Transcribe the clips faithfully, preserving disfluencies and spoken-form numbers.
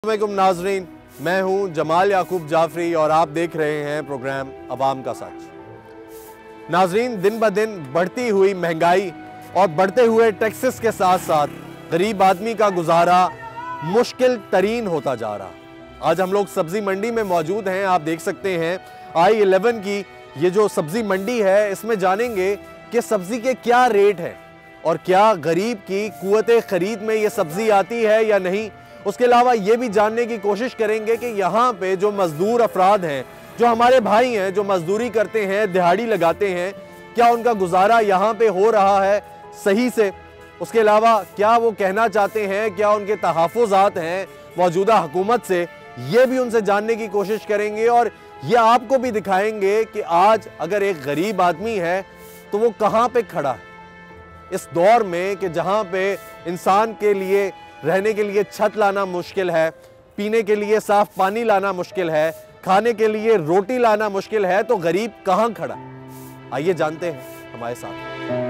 अस्सलामुअलैकुम नाजरीन, मैं हूं जमाल याकूब जाफरी और आप देख रहे हैं प्रोग्राम अवाम का सच। नाजरीन, दिन ब दिन बढ़ती हुई महंगाई और बढ़ते हुए टैक्सेस के साथ साथ गरीब आदमी का गुजारा मुश्किल तरीन होता जा रहा। आज हम लोग सब्जी मंडी में मौजूद हैं। आप देख सकते हैं आई इलेवन की ये जो सब्जी मंडी है, इसमें जानेंगे कि सब्जी के क्या रेट हैं और क्या गरीब की कुव्वत खरीद में ये सब्जी आती है या नहीं। उसके अलावा ये भी जानने की कोशिश करेंगे कि यहाँ पे जो मजदूर अफराद हैं, जो हमारे भाई हैं, जो मजदूरी करते हैं, दिहाड़ी लगाते हैं, क्या उनका गुजारा यहाँ पे हो रहा है सही से। उसके अलावा क्या वो कहना चाहते हैं, क्या उनके तहफ़्फ़ुज़ात हैं मौजूदा हुकूमत से, ये भी उनसे जानने की कोशिश करेंगे। और ये आपको भी दिखाएंगे कि आज अगर एक गरीब आदमी है तो वो कहाँ पे खड़ा है इस दौर में कि जहाँ पे इंसान के लिए रहने के लिए छत लाना मुश्किल है, पीने के लिए साफ पानी लाना मुश्किल है, खाने के लिए रोटी लाना मुश्किल है, तो गरीब कहाँ खड़ा। आइए जानते हैं हमारे साथ।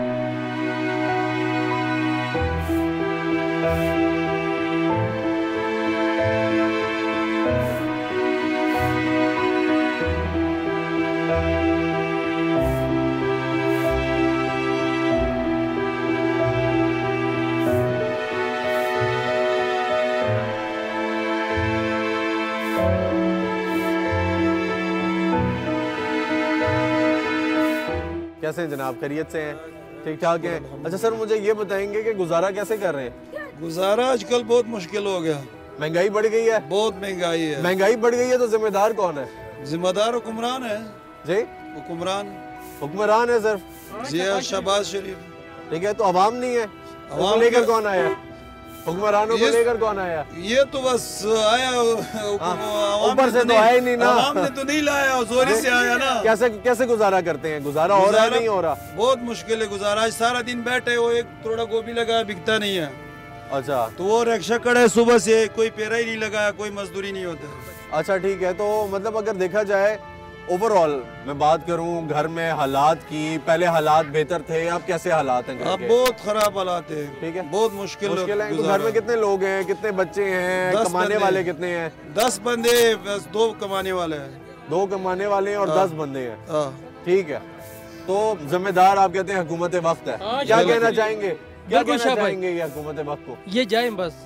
कैसे हैं जनाब, खैरियत से हैं, ठीक ठाक हैं? अच्छा सर, मुझे ये बताएंगे कि गुजारा कैसे कर रहे हैं? गुजारा आजकल बहुत मुश्किल हो गया। महंगाई बढ़ गई है। बहुत महंगाई है। महंगाई बढ़ गई है तो जिम्मेदार कौन है? जिम्मेदार हुक्मरान है जी। हुक्मरान हुक्मरान है सिर्फ जी, शहबाज शरीफ। ठीक है, तो अवाम नहीं है। अवाम लेकर कौन आया? हुक्मरानों को लेकर कौन आया? ये तो बस आया, ऊपर से तो आया ही नहीं ना। अवाम ने तो नहीं लाया, जोरी से आया ना। कैसे कैसे गुजारा करते हैं? गुजारा हो रहा है नहीं हो रहा? बहुत मुश्किल है गुजारा। आज सारा दिन बैठे वो, एक थोड़ा गोभी लगाया, बिकता नहीं है। अच्छा, तो वो रिक्शा खड़ा है सुबह से, कोई पेरा ही नहीं लगाया, कोई मजदूरी नहीं होता। अच्छा ठीक है, तो मतलब अगर देखा जाए ओवरऑल मैं बात करूं घर में हालात की, पहले हालात बेहतर थे, अब कैसे हालात हैं? अब बहुत खराब हालात है। ठीक है, बहुत मुश्किल मुश्किल है। तो घर में कितने लोग हैं, कितने बच्चे हैं, कमाने वाले कितने हैं? दस बंदे, बस दो कमाने वाले हैं। दो कमाने वाले हैं और दस बंदे हैं। ठीक है, तो जिम्मेदार आप कहते हैं हुकूमत वक्त है। क्या कहना चाहेंगे, क्या कहना चाहेंगे ये हुकूमत वक्त को? ये जाए बस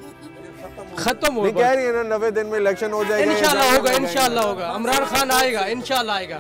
खत्म हो। कह रही है ना नब्बे दिन में इलेक्शन हो जाएगा। इंशाल्लाह होगा, इंशाल्लाह होगा। इमरान खान आएगा, इंशाल्लाह आएगा।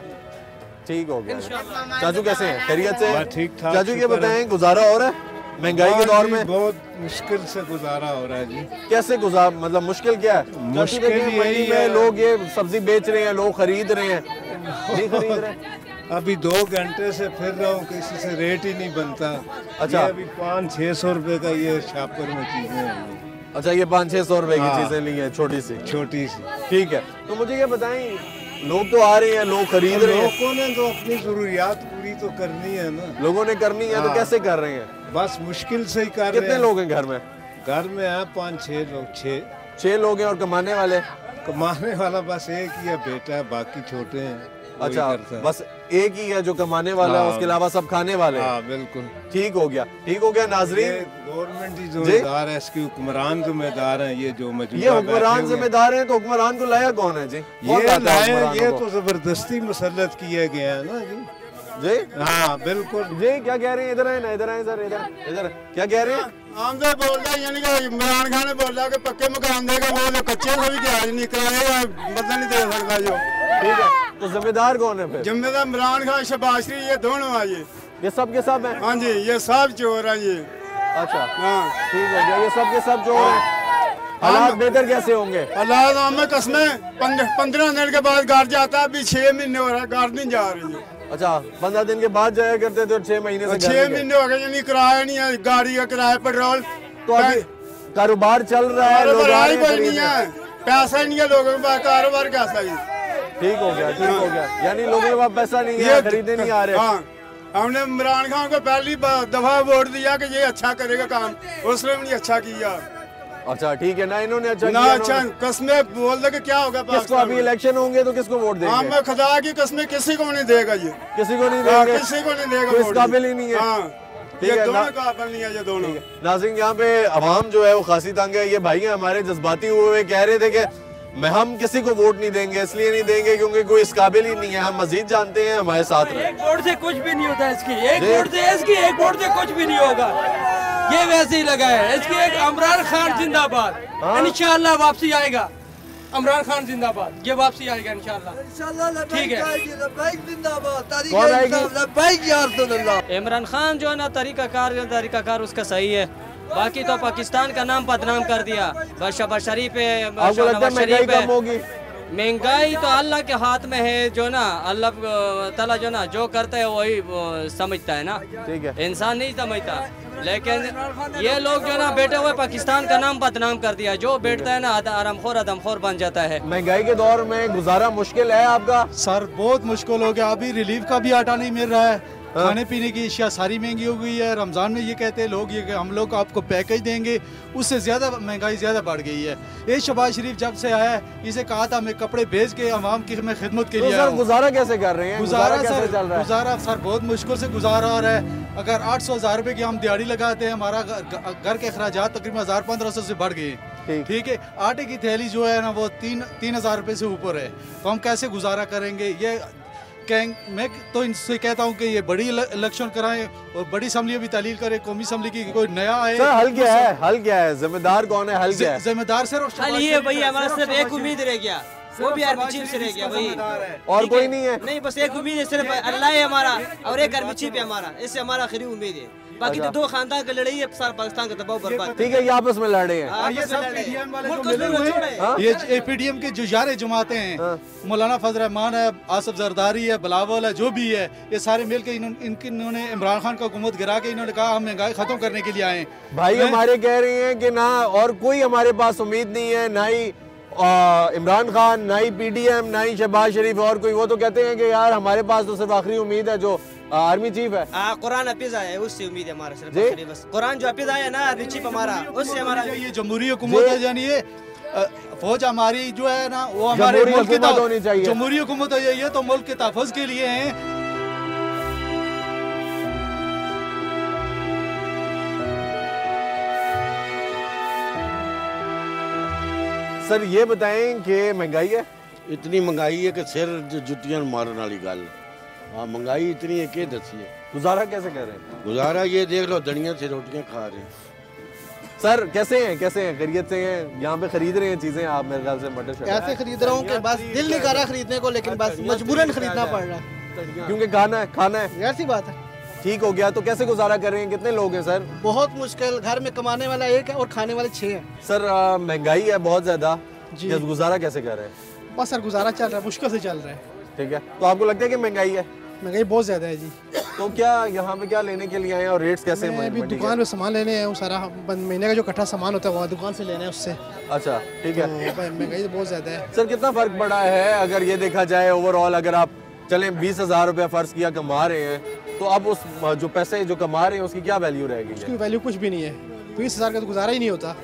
ठीक हो गया। चाचू कैसे हैं, खैरियत से? ठीक ठाक। चाचू ये बताएं, गुजारा हो रहा है महंगाई के दौर में? बहुत मुश्किल से गुजारा हो रहा है जी। कैसे गुजार, मतलब मुश्किल क्या है? मुश्किल यही है, लोग ये सब्जी बेच रहे हैं, लोग खरीद रहे हैं, नहीं खरीद रहे। अभी दो घंटे से फिर रहा हूँ, किसी से रेट ही नहीं बनता। अच्छा, अभी पाँच छह सौ रुपए का ये शापर में चीजें हैं। अच्छा, ये पाँच छह सौ रुपए की हाँ। चीजें ली हैं, छोटी सी छोटी सी। ठीक है, तो मुझे ये बताएं, लोग तो आ रहे हैं, लोग खरीद रहे हैं, लोगों ने तो अपनी जरूरियात पूरी तो करनी है ना। लोगों ने करनी है, तो हाँ। कैसे कर रहे हैं? बस मुश्किल से ही कर रहे कितने हैं। लोग हैं घर में? घर में है पाँच छह लोग। छह छह लोग हैं और कमाने वाले? कमाने वाला बस एक ही है बेटा है, बाकी छोटे हैं। अच्छा, बस एक ही है जो कमाने वाला है, उसके अलावा सब खाने वाले हैं। हाँ बिल्कुल, ठीक हो गया, ठीक हो गया नाजरीन। गवर्नमेंट ही जिम्मेदार है, इसकी हुक्मरान जिम्मेदार है। ये जो मौजूदा ये हुक्मरान जिम्मेदार हैं, तो हुक्मरान को लाया कौन है जी? ये लाया, ये तो जबरदस्ती मुसल्लत किया गया है ना जी। जी हाँ बिल्कुल जी। क्या कह रहे हैं? इधर आए ना, इधर आए सर, इधर इधर। क्या कह रहे हैं? आमदे बोल रहा है, यानी कि इमरान खान ने बोल रहा कि पक्के मकान देगा, वो जो कच्चे को भी क्या नहीं कराएगा, बदला नहीं दे सकता जो। ठीक है, तो जिम्मेदार कौन है फिर? जिम्मेदार इमरान खान, शहबाज शरीफ, ये दोनों है। ये ये सब के सब हैं? हाँ जी, ये सब चोर है ये। अच्छा हाँ ठीक हो गया, ये सब के सब चोर हैं। हालात बेहतर कैसे होंगे? अल्लाह में कसमें पंद्रह दिन के बाद घर जाता है, अभी छह महीने हो रहा है, घर नहीं जा रही है। अच्छा, पंद्रह दिन के बाद जाया करते थे और छह महीने से छह महीने हो गए, यानी किराया नहीं है, गाड़ी का किराया, पेट्रोल। तो अभी कारोबार चल रहा है, लोग आ रहे हैं कोई नहीं है, पैसा ही नहीं है लोगों के पास, कारोबार कैसा है? ठीक हो गया, ठीक हो गया। यानी लोगों के पास पैसा नहीं है, खरीदने नहीं आ रहे। हाँ, हमने इमरान खान को पहली दफा वोट दिया कि ये अच्छा करेगा काम, उसने भी नहीं अच्छा किया। अच्छा ठीक है ना, इन्होंने अच्छा ना किया, अच्छा कसमें बोल दे कि क्या होगा। किसको अभी इलेक्शन होंगे तो किसको वोट देंगे? हाँ, मैं खुदा की कसमें किसी को नहीं देगा, ये किसी को नहीं हाँ, देंगे, किसी को नहीं देगा, इस काबिल ही नहीं है। हाँ, ठीक ये है दोनों ना, काबिल नहीं है ये दोनों। नाज़रीन यहाँ पे अवाम जो है वो खासी तंग है। ये भाई हैं हमारे जज्बाती हुए कह रहे थे कि मैं हम किसी को वोट नहीं देंगे, इसलिए नहीं देंगे क्योंकि कोई इस काबिल ही नहीं है। हम मजीद जानते हैं, हमारे साथ रहे। एक वोट से कुछ भी नहीं होता इसकी, एक वोट से इसकी एक वोट से कुछ भी नहीं होगा। ये वैसे ही लगा है इसकी। एक इमरान खान जिंदाबाद, इंशाल्लाह वापसी आएगा। इमरान खान जिंदाबाद, ये वापसी आएगा इंशाल्लाह। ठीक है, कौन आएगी? इमरान खान जो है ना तरीकाकार तरीकाकार उसका सही है, बाकी तो पाकिस्तान का नाम बदनाम कर दिया। बस शहबाज शरीफ पे, आपको लगता है महंगाई कम होगी? महंगाई तो अल्लाह के हाथ में है, जो ना अल्लाह ताला जो ना जो करता है वही समझता है ना, ठीक है, इंसान नहीं समझता। लेकिन ये लोग जो ना बैठे हुए पाकिस्तान का नाम बदनाम कर दिया। जो बैठता है ना आरामखोर आदमखोर बन जाता है। महंगाई के दौर में गुजारा मुश्किल है आपका? सर बहुत मुश्किल हो गया, अभी रिलीफ का भी आटा नहीं मिल रहा है। खाने पीने की अशिया सारी महंगी हो गई है। रमज़ान में ये कहते हैं लोग ये कि हम लोग आपको पैकेज देंगे, उससे ज़्यादा महंगाई ज़्यादा बढ़ गई है। ये शहबाज शरीफ जब से आया है इसे कहा था मैं कपड़े भेज के अवाम की मैं खिदमत के तो लिए सर गुजारा कैसे कर रहे हैं? गुजारा कैसे सर चल रहा है? गुजारा सर बहुत मुश्किल से गुजारा हो रहा है। अगर आठ सौ हज़ार रुपये की हम दिहाड़ी लगाते हैं, हमारा घर के अखराजात तकरीबन हज़ार पंद्रह सौ से बढ़ गए। ठीक है, आटे की थैली जो है ना वो तीन तीन हज़ार रुपये से ऊपर है, तो हम कैसे गुजारा करेंगे? ये मैं तो इनसे कहता हूँ कि ये बड़ी इलेक्शन कराएं और बड़ी असम्बली भी तालील करे, कौमी असम्बली की कोई नया आए। सर हल क्या है? हल क्या है? जिम्मेदार कौन है? हल क्या है? जिम्मेदार सिर्फ हल ये भाई हमारा सिर्फ एक उम्मीद रह गया, वो भी आर्मी चीफ से रह गया भाई, और कोई नहीं है? नहीं, बस एक उम्मीद है सिर्फ अल्लाह है हमारा और एक आर्मी चीफ है हमारा, इससे हमारा आखिरी उम्मीद है। बाकी तो दो खानदान की लड़ाई है, सारा पाकिस्तान का दबाव बर्बाद। ठीक है, ये आपस में लड़ रहे हैं। ये सब पीडीएम वाले जो मिले हुए हैं, ये पीडीएम के जो यारे जमाते हैं, मौलाना फजल रहमान है, आसिफ जरदारी है, बिलावल है, जो भी है, ये सारे मिलकर इनके इन्होंने इमरान खान का हुकूमत गिरा के इन्होंने कहा हम महंगाई खत्म करने के लिए आए। भाई हमारे कह रहे हैं कि ना और कोई हमारे पास उम्मीद नहीं है, ना ही इमरान खान, ना ही पीडीएम, ना ही शहबाज शरीफ और कोई। वो तो कहते हैं कि यार हमारे पास तो सिर्फ आखिरी उम्मीद है जो आर्मी चीफ है। हाँ, कुरान हाफिज आया है, उससे उम्मीद है हमारा सिर्फ बस। कुरान जो हाफिज आया ना आर्मी चीफ हमारा, उससे हमारा ये जमहूरी हुकूमत है, यानी ये फौज हमारी जो है ना वो हमारे मुल्क की होनी चाहिए। जमहूरी हुकूमत है ये तो मुल्क के तहफ़्फ़ुज़ के लिए है। सर ये बताएं कि महंगाई है? इतनी महंगाई है कि सिर जुतियां मारने वाली गल। हाँ, महंगाई इतनी है कि दसी है। गुजारा कैसे कर रहे हैं? गुजारा ये देख लो, दनिया से रोटियां खा रहे हैं। सर कैसे हैं? कैसे हैं? खरीद से हैं? यहाँ पे खरीद रहे हैं चीजें आप? मेरे ख्याल से मटर ऐसे खरीद रहा हूँ कि बस दिल नहीं कर रहा खरीदने को, लेकिन बस मजबूरन खरीदना पड़ रहा है क्योंकि खाना है, खाना है। ऐसी बात है। ठीक हो गया तो कैसे गुजारा कर रहे हैं? कितने लोग हैं सर? बहुत मुश्किल, घर में कमाने वाला एक है और खाने वाले छह हैं। सर महंगाई है बहुत ज्यादा जी, गुजारा कैसे कर रहे हैं? बस सर गुजारा चल रहा है, मुश्किल से चल रहा है। ठीक है, तो आपको लगता है कि महंगाई है? महंगाई बहुत ज्यादा है जी। तो क्या यहाँ पे क्या लेने के लिए आए हैं और रेट्स कैसे हैं? अभी दुकान पे सामान लेने हैं, वो सारा महीने का जो इकट्ठा सामान होता है वो दुकान से लेना है उससे। अच्छा ठीक है, महंगाई तो बहुत ज्यादा है। सर कितना फर्क पड़ा है अगर ये देखा जाए ओवरऑल? अगर आप चलें बीस हजार रुपया फर्ज किया कमा रहे हैं, तो अब उस जो पैसे जो कमा रहे हैं उसकी क्या वैल्यू रहेगी? उसकी वैल्यू कुछ भी नहीं है। बीस हजार का तो गुजारा ही नहीं होता।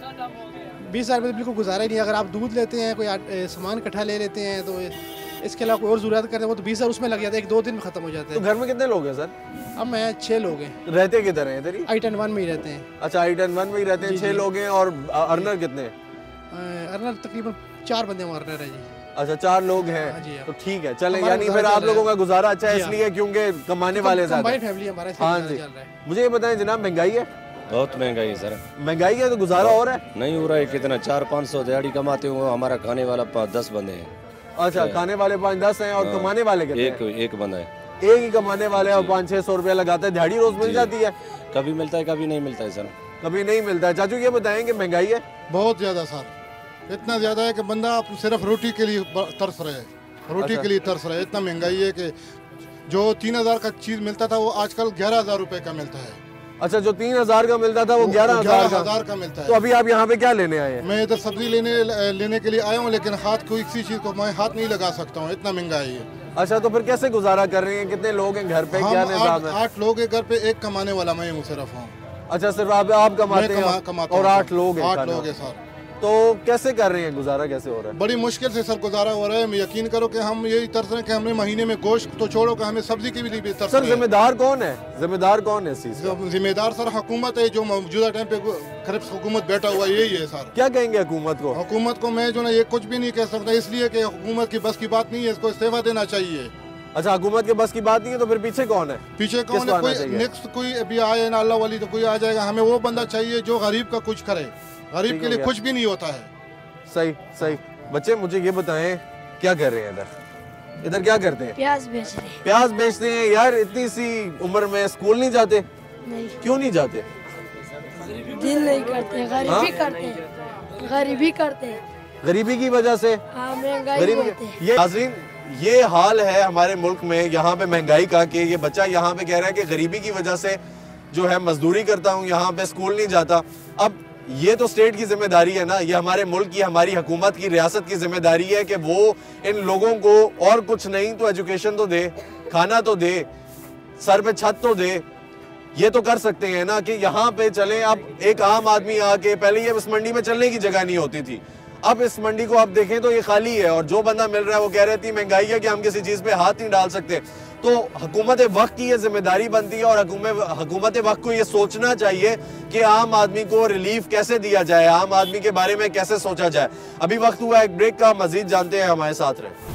बीस हजार में तो बिल्कुल गुजारा ही नहीं। अगर आप दूध लेते हैं, कोई सामान इकट्ठा ले लेते हैं, तो इसके अलावा कोई और जरूरत करते हैं वो तो बीस हजार उसमें लग जाता है, एक दो दिन में खत्म हो जाता है। तो घर में कितने लोग हैं सर? अब मैं छह लोग हैं। रहते किधर हैं? इधर ही आई टेन वन में ही रहते हैं। अच्छा, आई टेन वन में ही रहते हैं, छह लोग हैं। और अर्नर कितने हैं? अर्नर तकरीबन चार बंदे हैं अर्नर है जी। अच्छा, चार लोग हैं, तो ठीक है चलें। यानी फिर आप लोगों का गुजारा अच्छा है इसलिए क्योंकि कमाने वाले ज्यादा हैं। फैमिली हमारा। हाँ जी, मुझे ये बताएं जनाब, महंगाई है? बहुत महंगाई है सर। महंगाई है तो गुजारा हो रहा है? नहीं हो रहा है। कितना चार पाँच सौ दिहाड़ी कमाते हुए हमारा खाने वाला पाँच दस बंदे हैं। अच्छा, खाने वाले पाँच दस हैं और कमाने वाले कितने? एक एक बंदा है, एक ही कमाने वाले और पाँच छह सौ रुपया लगाता है। दिहाड़ी रोज मिल जाती है? कभी मिलता है कभी नहीं मिलता है सर। कभी नहीं मिलता है। चाचू ये बताएं कि महंगाई है? बहुत ज्यादा सर, इतना ज्यादा है कि बंदा सिर्फ रोटी के लिए तरस रहे, रोटी के लिए तरस रहे। इतना महंगाई है कि जो तीन हजार का चीज मिलता था वो आजकल ग्यारह हजार रुपए का मिलता है। अच्छा, जो तीन हजार का मिलता था वो ग्यारह हजार का मिलता है। तो अभी आप यहाँ पे क्या लेने आए हैं? मैं इधर सब्जी लेने लेने के लिए आया हूँ, लेकिन हाथ कोई किसी चीज को मैं हाथ नहीं लगा सकता हूँ, इतना महंगाई है। अच्छा, तो फिर कैसे गुजारा कर रहे हैं? कितने लोग हैं घर पे? क्या निजाम है? आठ लोग हैं घर पे, एक कमाने वाला मैं हूँ सिर्फ हूँ। अच्छा, सिर्फ आप आप कमाते हैं और आठ लोग हैं? आठ लोग हैं सर। तो कैसे कर रहे हैं, गुजारा कैसे हो रहा है? बड़ी मुश्किल से सर गुजारा हो रहा है। यकीन करो कि हम यही तरस रहे हैं कि हमने महीने में गोश्त तो छोड़ो कि हमें सब्जी की भी तरस। सर जिम्मेदार कौन है, जिम्मेदार कौन है इस चीज का? जिम्मेदार सर हुकूमत है, जो मौजूदा टाइम पे खरीफ हुकूमत बैठा हुआ यही है सर। क्या कहेंगे हुकूमत को? हुकूमत को मैं जो ना ये कुछ भी नहीं कह सकता, इसलिए कि हुकूमत की बस की बात नहीं है, इसको इस्तीफा देना चाहिए। अच्छा, हुकूमत के बस की बात नहीं है तो फिर पीछे कौन है? पीछे कौन है? कोई नेक्स्ट कोई अभी आए ना, अल्लाह वाली तो कोई आ जाएगा। हमें वो बंदा चाहिए जो गरीब का कुछ करे, गरीब के लिए कुछ भी नहीं होता है। सही सही। बच्चे मुझे ये बताएं, क्या कर रहे हैं इधर? इधर क्या करते हैं? प्याज बेच रहे हैं। प्याज बेचते हैं। यार इतनी सी उम्र में स्कूल नहीं जाते? नहीं। क्यों नहीं जाते? दिल नहीं करते, गरीबी करते हैं, गरीबी करते हैं, गरीबी की वजह से। हाँ, महंगाई गरीबी होते हैं। ये नाज़रीन, ये हाल है हमारे मुल्क में यहाँ पे महंगाई का, कि ये बच्चा यहाँ पे कह रहा है कि गरीबी की वजह से जो है मजदूरी करता हूँ, यहाँ पे स्कूल नहीं जाता। अब ये तो स्टेट की जिम्मेदारी है ना, ये हमारे मुल्क की, हमारी हुकूमत की, रियासत की जिम्मेदारी है कि वो इन लोगों को और कुछ नहीं तो एजुकेशन तो दे, खाना तो दे, सर पे छत तो दे। ये तो कर सकते हैं ना कि यहाँ पे चले। अब एक आम आदमी आके, पहले ये इस मंडी में चलने की जगह नहीं होती थी, अब इस मंडी को आप देखें तो ये खाली है, और जो बंदा मिल रहा है वो कह रहे थी महंगाई है कि हम किसी चीज पे हाथ नहीं डाल सकते। तो हुकूमत वक्त की ये जिम्मेदारी बनती है, और हुकूमत वक्त को ये सोचना चाहिए कि आम आदमी को रिलीफ कैसे दिया जाए, आम आदमी के बारे में कैसे सोचा जाए। अभी वक्त हुआ एक ब्रेक का, मजीद जानते हैं, हमारे साथ रहे।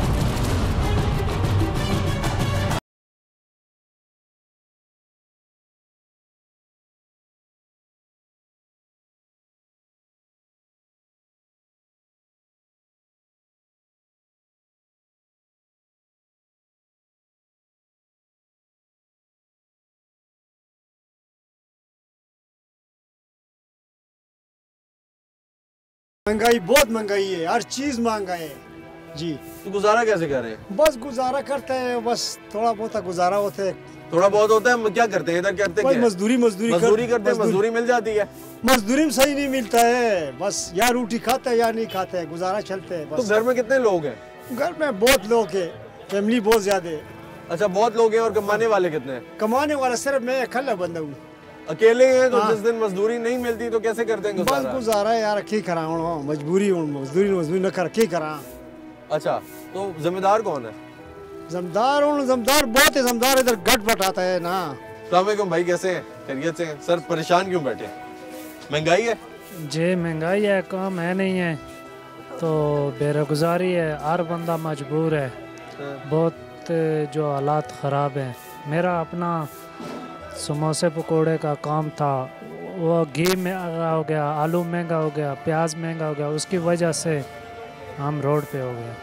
महंगाई, बहुत महंगाई है, हर चीज महंगा है जी। तो गुजारा कैसे कर रहे हैं? बस गुजारा करते हैं, बस थोड़ा बहुत गुजारा होता है। थोड़ा बहुत होता है? क्या करते हैं इधर? करते बस मजदूरी मजदूरी मजदूरी करते हैं। मजदूरी मिल जाती है? मजदूरी में सही नहीं मिलता है, बस या रोटी खाते हैं या नहीं खाते हैं, गुजारा चलते हैं। तो घर में कितने लोग हैं? घर में बहुत लोग हैं, फैमिली बहुत ज्यादा है। अच्छा, बहुत लोग हैं। और कमाने वाले कितने हैं? कमाने वाला सिर्फ मैं अकेला बंदा हूँ। अकेले हैं तो जिस दिन मजदूरी नहीं मिलती तो कैसे करते हैं गुजारा? बस गुजारा यार, की करा मजबूरी, मजदूरी मजदूरी न कर की करा। अच्छा, तो जिम्मेदार कौन है? जिम्मेदार जिम्मेदार बहुत है, जिम्मेदार इधर गट बटाता है ना। अस्सलाम वालेकुम भाई, कैसे हैं? खैरियत से हैं? सर परेशान क्यों बैठे? महंगाई है जी, महंगाई है, काम है नहीं है तो बेरोजगारी है, हर बंदा मजबूर है। बहुत जो हालात ख़राब हैं। मेरा अपना समोसे पकोड़े का काम था, वो घी महंगा हो गया, आलू महंगा हो गया, प्याज महंगा हो गया, उसकी वजह से हम रोड पे हो गए।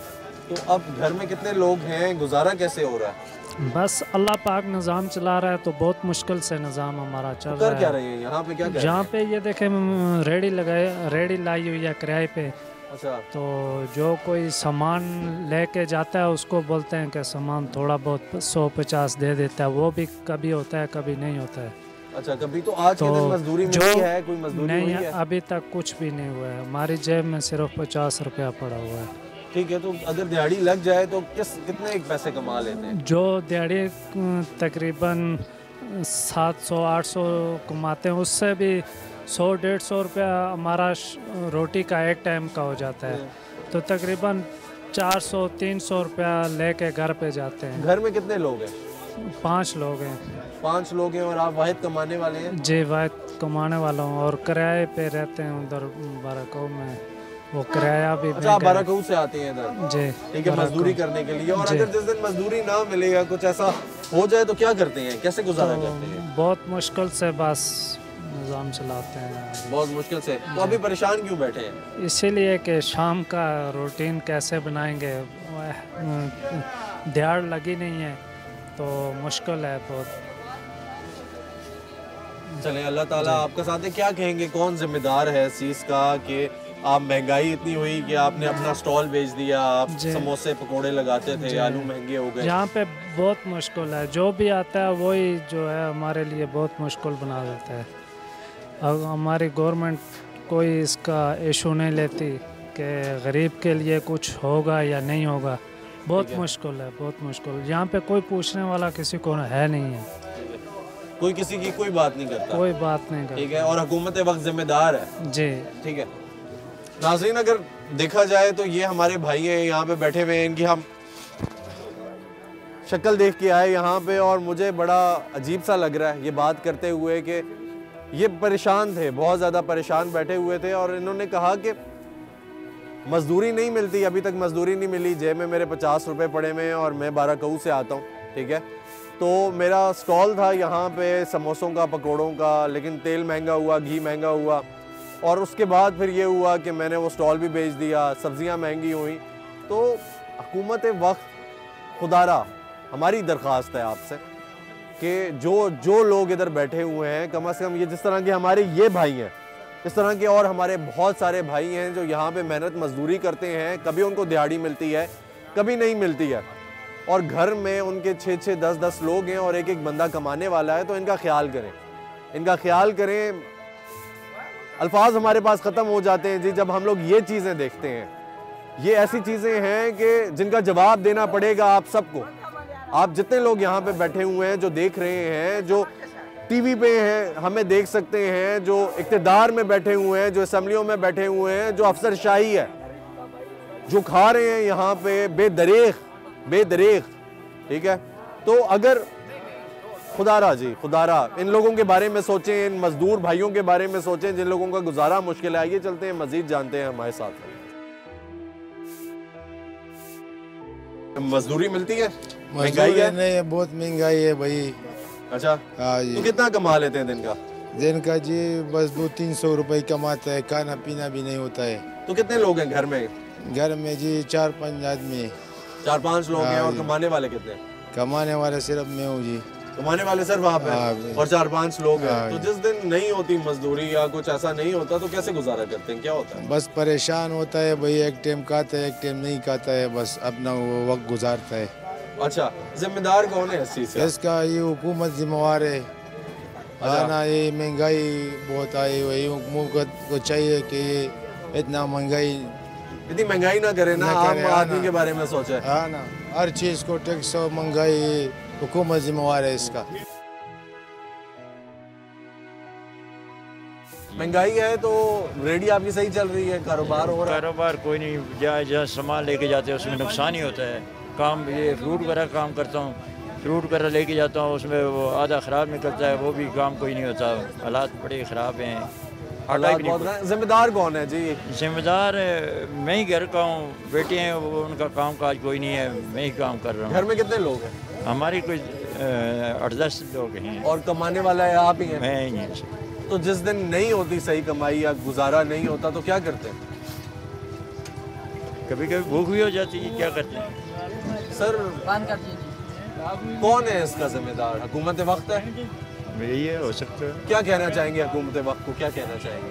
तो अब घर में कितने लोग हैं, गुजारा कैसे हो रहा है? बस अल्लाह पाक निज़ाम चला रहा है, तो बहुत मुश्किल से निज़ाम हमारा चल तो रहा है। क्या रहे हैं यहाँ पे? क्या कर यहाँ पे ये देखें, रेडी लगाए, रेडी लाई हुई है किराए पे। अच्छा, तो जो कोई सामान लेके जाता है उसको बोलते हैं कि सामान थोड़ा बहुत सौ पचास दे देता है, वो भी कभी होता है कभी नहीं होता है। अच्छा, कभी तो आज तो के दिन मजदूरी मिली है? कोई मजदूरी नहीं हुई है, है? अभी तक कुछ भी नहीं हुआ है, हमारी जेब में सिर्फ पचास रुपया पड़ा हुआ है। ठीक है, तो अगर दिहाड़ी लग जाए तो किस कितने एक पैसे कमा लेते हैं? जो दिहाड़ी तकरीबन सात सौ आठ सौ कमाते हैं, उससे भी सौ डेढ़ सौ रुपया हमारा रोटी का एक टाइम का हो जाता है, तो तकरीबन चार सौ तीन सौ रुपया लेके घर पे जाते हैं। घर में कितने लोग हैं? पाँच लोग हैं। पाँच लोग हैं और आप वाहिद कमाने वाले हैं? जी, वाहिद कमाने वाला हूँ, और किराए पे रहते हैं उधर बाराकऊ में, वो किराया भी। अच्छा, आप बाराकऊ से आते हैं इधर? जी, ठीक है, मजदूरी करने के लिए। और अगर जिस दिन मजदूरी ना मिलेगा, कुछ ऐसा हो जाए तो क्या करते हैं, कैसे गुजारा तो करते हैं? बहुत मुश्किल से बस निज़ाम चलाते हैं। बहुत मुश्किल से। तो अभी परेशान क्यों बैठे हैं? इसीलिए कि शाम का रूटीन कैसे बनाएंगे, दिहाड़ लगी नहीं है तो मुश्किल है बहुत। चले, अल्लाह ताला आपका साथ है। क्या कहेंगे, कौन जिम्मेदार है इस चीज़ का कि आप महंगाई इतनी हुई कि आपने अपना स्टॉल बेच दिया, आप समोसे पकोड़े लगाते थे, आलू महंगे हो गए? यहाँ पे बहुत मुश्किल है, जो भी आता है वही जो है हमारे लिए बहुत मुश्किल बना देता है। अब हमारी गवर्नमेंट कोई इसका इशू नहीं लेती कि गरीब के लिए कुछ होगा या नहीं होगा। बहुत मुश्किल है, बहुत मुश्किल। यहाँ पे कोई पूछने वाला किसी को है नहीं है, कोई किसी की कोई बात नहीं करता। कोई बात नहीं करता। ठीक है, और हुकूमत वक्त जिम्मेदार है। जी, ठीक है। नाज़रीन, अगर देखा जाए तो ये हमारे भाई हैं, यहाँ पे बैठे हुए हैं, इनकी हम शक्ल देख के आए यहाँ पे और मुझे बड़ा अजीब सा लग रहा है ये बात करते हुए कि ये परेशान थे, बहुत ज़्यादा परेशान बैठे हुए थे और इन्होंने कहा कि मजदूरी नहीं मिलती, अभी तक मजदूरी नहीं मिली, जेब में मेरे पचास रुपए पड़े हुए हैं और मैं बारह कऊ से आता हूँ, ठीक है। तो मेरा स्टॉल था यहाँ पे समोसों का, पकोड़ों का, लेकिन तेल महंगा हुआ, घी महंगा हुआ और उसके बाद फिर ये हुआ कि मैंने वो स्टॉल भी बेच दिया, सब्जियाँ महंगी हुई। तो हुकूमत वक्त खुदारा हमारी दरख्वास्त है आपसे कि जो जो लोग इधर बैठे हुए हैं, कम से कम ये जिस तरह के हमारे ये भाई हैं, इस तरह के और हमारे बहुत सारे भाई हैं जो यहाँ पे मेहनत मजदूरी करते हैं, कभी उनको दिहाड़ी मिलती है, कभी नहीं मिलती है और घर में उनके छः छः दस दस लोग हैं और एक एक बंदा कमाने वाला है। तो इनका ख्याल करें, इनका ख्याल करें। अल्फाज हमारे पास ख़त्म हो जाते हैं जी जब हम लोग ये चीज़ें देखते हैं। ये ऐसी चीज़ें हैं कि जिनका जवाब देना पड़ेगा आप सबको। आप जितने लोग यहाँ पे बैठे हुए हैं, जो देख रहे हैं, जो टीवी पे हैं, हमें देख सकते हैं, जो इक़्तिदार में बैठे हुए हैं, जो असम्बलियों में बैठे हुए हैं, जो अफसरशाही है, जो खा रहे हैं यहाँ पे बेदरेख बेदरेख, ठीक है। तो अगर खुदारा जी खुदारा इन लोगों के बारे में सोचें, इन मजदूर भाइयों के बारे में सोचें जिन लोगों का गुजारा मुश्किल है। आइए चलते हैं, मजीद जानते हैं हमारे साथ। मजदूरी मिलती है? महंगाई है? नहीं, बहुत महंगाई है भाई। अच्छा, हाँ जी। तो कितना कमा लेते हैं दिन का? दिन का जी बस दो तीन सौ रुपए कमाता है, खाना पीना भी नहीं होता है। तो कितने लोग हैं घर में? घर में जी चार पांच आदमी। चार पांच लोग हैं। और कमाने वाले कितने? कमाने वाले सिर्फ मैं हूँ जी। कमाने वाले सिर्फ आप हैं और चार पांच लोग हैं। तो जिस दिन नहीं होती मजदूरी या कुछ ऐसा नहीं होता तो कैसे गुजारा करते हैं, क्या होता है? बस परेशान होता है भाई, एक टाइम खाता है एक टाइम नहीं खाता है, बस अपना वो वक्त गुजारता है। अच्छा, जिम्मेदार कौन है इस चीज़ से? इसका ये हुकूमत जिम्मेवार है। हाँ ना, ये महंगाई बहुत आई हुई, हुकूमत को चाहिए कि ये इतना महंगाई इतनी महंगाई ना करे ना, आम आदमी के बारे में सोचे। हाँ ना, हर चीज़ को टैक्स और महंगाई हुकूमत जिम्मेवार है इसका। महंगाई है तो रेडी आपकी सही चल रही है, कारोबार हो रहा है? कारोबार कोई नहीं, जहाँ जहाँ सामान लेके जाते हैं उसमें नुकसान ही होता है। काम ये फ्रूट वगैरह काम करता हूँ, फ्रूट वगैरह लेके जाता हूँ, उसमें वो आधा ख़राब निकलता है, वो भी काम कोई नहीं होता। हालात बड़े ख़राब हैं। जिम्मेदार कौन है जी? जिम्मेदार मैं ही घर का हूँ, बेटे हैं वो, उनका काम काज कोई नहीं है, मैं ही काम कर रहा हूँ। घर में कितने लोग हैं? हमारी कोई आठ दस लोग हैं। और कमाने वाला है आप ही हैं? मैं ही हैं। तो जिस दिन नहीं होती सही कमाई या गुजारा नहीं होता तो क्या करते हैं? कभी कभी भूख भी हो जाती है, क्या करते हैं? सर कौन है इसका जिम्मेदार? हुकूमत वक्त है? यही है, हो सकता है। क्या कहना चाहेंगे हुकूमत वक्त को, क्या कहना चाहेंगे?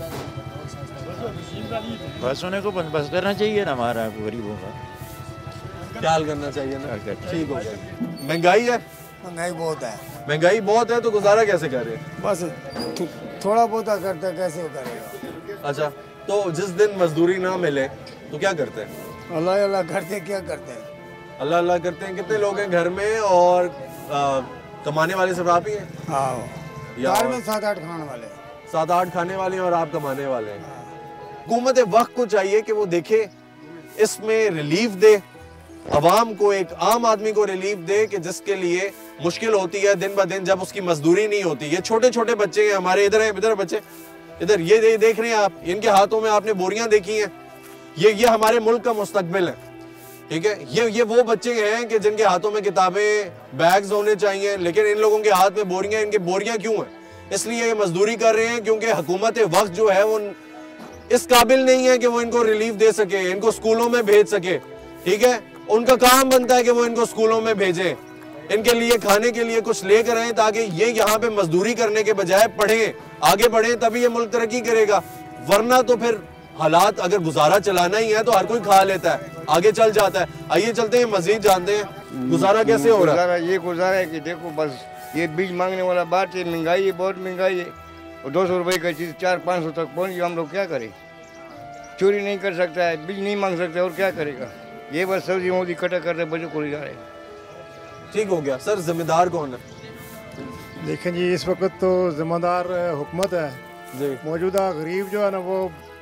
बस उन्हें को बंदोबस्त करना चाहिए ना, हमारा गरीबों का ख्याल करना चाहिए ना। ठीक हो गया। महंगाई है? महंगाई बहुत है। महंगाई बहुत है तो गुजारा कैसे कर रहे हैं? बस थोड़ा बहुत करते, कैसे करेगा? अच्छा, तो जिस दिन मजदूरी ना मिले तो क्या करते हैं? अल्लाह अल्लाह करते, क्या करते हैं? अल्लाह अल्लाह करते हैं। कितने लोग हैं घर में और आ, कमाने वाले सिर्फ आप ही हैं? हाँ, यार में सात आठ खाने वाले सात आठ खाने वाले हैं और आप कमाने वाले हैं। हुकूमत वक्त को चाहिए कि वो देखे, इसमें रिलीफ दे, अवाम को, एक आम आदमी को रिलीफ दे कि जिसके लिए मुश्किल होती है दिन ब दिन जब उसकी मजदूरी नहीं होती। ये छोटे छोटे बच्चे हैं हमारे, इधर है, इधर बच्चे, इधर ये दे, देख रहे हैं आप, इनके हाथों में आपने बोरियां देखी हैं। ये ये हमारे मुल्क का मुस्तकबिल है, ठीक है। ये ये वो बच्चे हैं कि जिनके हाथों में किताबें, बैग्स होने चाहिए, लेकिन इन लोगों के हाथ में बोरियां। इनके बोरियां क्यों हैं? इसलिए ये मजदूरी कर रहे हैं क्योंकि हुकूमत वक्त जो है वो इस काबिल नहीं है कि वो इनको रिलीफ दे सके, इनको स्कूलों में भेज सके, ठीक है। उनका काम बनता है कि वो इनको स्कूलों में भेजें, इनके लिए खाने के लिए कुछ लेकर आए ताकि ये यहाँ पे मजदूरी करने के बजाय पढ़ें, आगे बढ़ें, तभी ये मुल्क तरक्की करेगा। वरना तो फिर हालात, अगर गुजारा चलाना ही है तो हर कोई खा लेता है, आगे चल जाता है। आइए चलते हैं, मजीद जानते हैं गुजारा कैसे हो रहा है। ये गुजारा है कि देखो बस ये बीज मांगने वाला बात है, महंगाई है, बहुत महंगाई है, और दो सौ रुपये का चीज़ चार पाँच सौ तक पहुँच गई। हम लोग क्या करें? चोरी नहीं कर सकता है, बीज नहीं मांग सकता, और क्या करेगा? ये बस सब्जी मोदी कटा कर रहे, बच्चों को ले जा रहे। ठीक हो गया। सर जिम्मेदार कौन है? देखें जी, इस वक्त तो जिम्मेदार हुकूमत है जी। मौजूदा गरीब जो है ना वो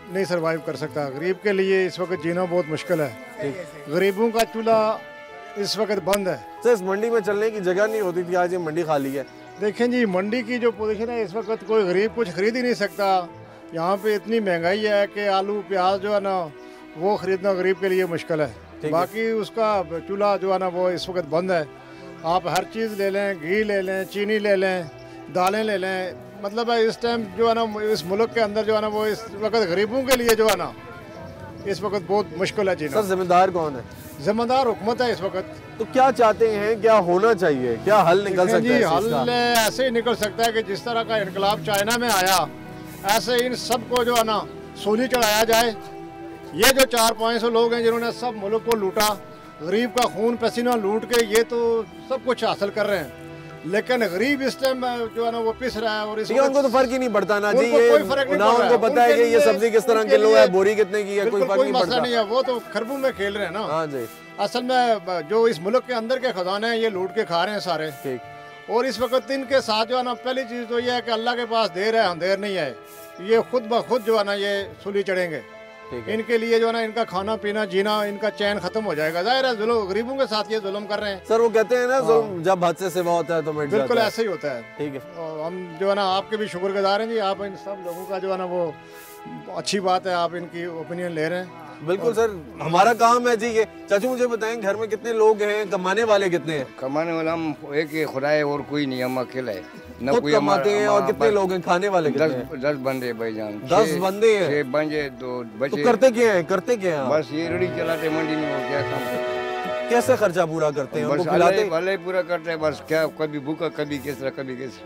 नहीं सरवाइव कर सकता। गरीब के लिए इस वक्त जीना बहुत मुश्किल है। गरीबों का चूल्हा इस वक्त बंद है। सर इस मंडी में चलने की जगह नहीं होती थी, आज ये मंडी खाली है। देखें जी, मंडी की जो पोजीशन है इस वक्त कोई गरीब कुछ खरीद ही नहीं सकता। यहाँ पे इतनी महंगाई है कि आलू प्याज जो है ना वो ख़रीदना गरीब के लिए मुश्किल है। बाकी उसका चूल्हा जो है ना वो इस वक्त बंद है। आप हर चीज़ ले लें, घी ले लें, चीनी ले लें, दालें ले लें, मतलब है इस टाइम जो है ना इस मुल्क के अंदर जो है ना वो इस वक्त गरीबों के लिए जो है ना इस वक्त बहुत मुश्किल है जीना। सर जिम्मेदार कौन है? जिम्मेदार हुकूमत है इस वक्त। तो क्या चाहते हैं, क्या होना चाहिए, क्या हल निकल सकता है? हल ऐसे ही निकल सकता है कि जिस तरह का इनकलाब चाइना में आया ऐसे इन सबको जो है ना सूली चढ़ाया जाए। ये जो चार पाँच सौ लोग हैं जिन्होंने सब मुल्क को लूटा, गरीब का खून पसीना लूट के ये तो सब कुछ हासिल कर रहे हैं, लेकिन गरीब इस टाइम जो है ना वो पिस रहा है। और इस उनको तो फर्क ही नहीं पड़ता ना जी, ये कोई फर्क नहीं ना उनको पता है कि ये सब्जी किस तरह किलो है, बोरी कितने की है, कोई फर्क नहीं पड़ता। नहीं है, वो तो खरबों में खेल रहे हैं ना। हाँ जी। असल में जो इस मुल्क के अंदर के खजाने हैं ये लूट के खा रहे हैं सारे। ठीक। और इस वक्त इनके साथ जो है ना पहली चीज़ तो ये है कि अल्लाह के पास देर है अंधेर नहीं है। ये खुद ब खुद जो है ना ये सूली चढ़ेंगे। इनके लिए जो है ना इनका खाना पीना जीना इनका चैन खत्म हो जाएगा। जाहिर है जुल्म गरीबों के साथ ये जुल्म कर रहे हैं। सर वो कहते हैं ना जुल्म जब हद से सिवा होता है तो मिट जाता है। बिल्कुल ऐसे ही होता है। ठीक है। और हम जो है ना आपके भी शुक्रगुजार हैं जी, आप इन सब लोगों का जो है ना वो अच्छी बात है, आप इनकी ओपिनियन ले रहे हैं। बिल्कुल सर, हमारा काम है जी ये। चाचू मुझे बताएं घर में कितने लोग हैं, कमाने वाले कितने हैं? कमाने वाला हम एक ही खुदा है और कोई नहीं, हम अकेला है। न कोई कमाते हैं। और कितने लोग हैं, खाने वाले कितने हैं? दस बंदे भाईजान। दस बंदे हैं? छह बंदे दो बच्चे। तो करते क्या है, करते क्या है? बस ये रेडी चलाते मंडी में, और क्या काम करते। कैसे खर्चा पूरा करते हैं? बस खिलाते भले ही पूरा करते हैं। बस क्या कभी भूखा कभी किस तरह कभी किस।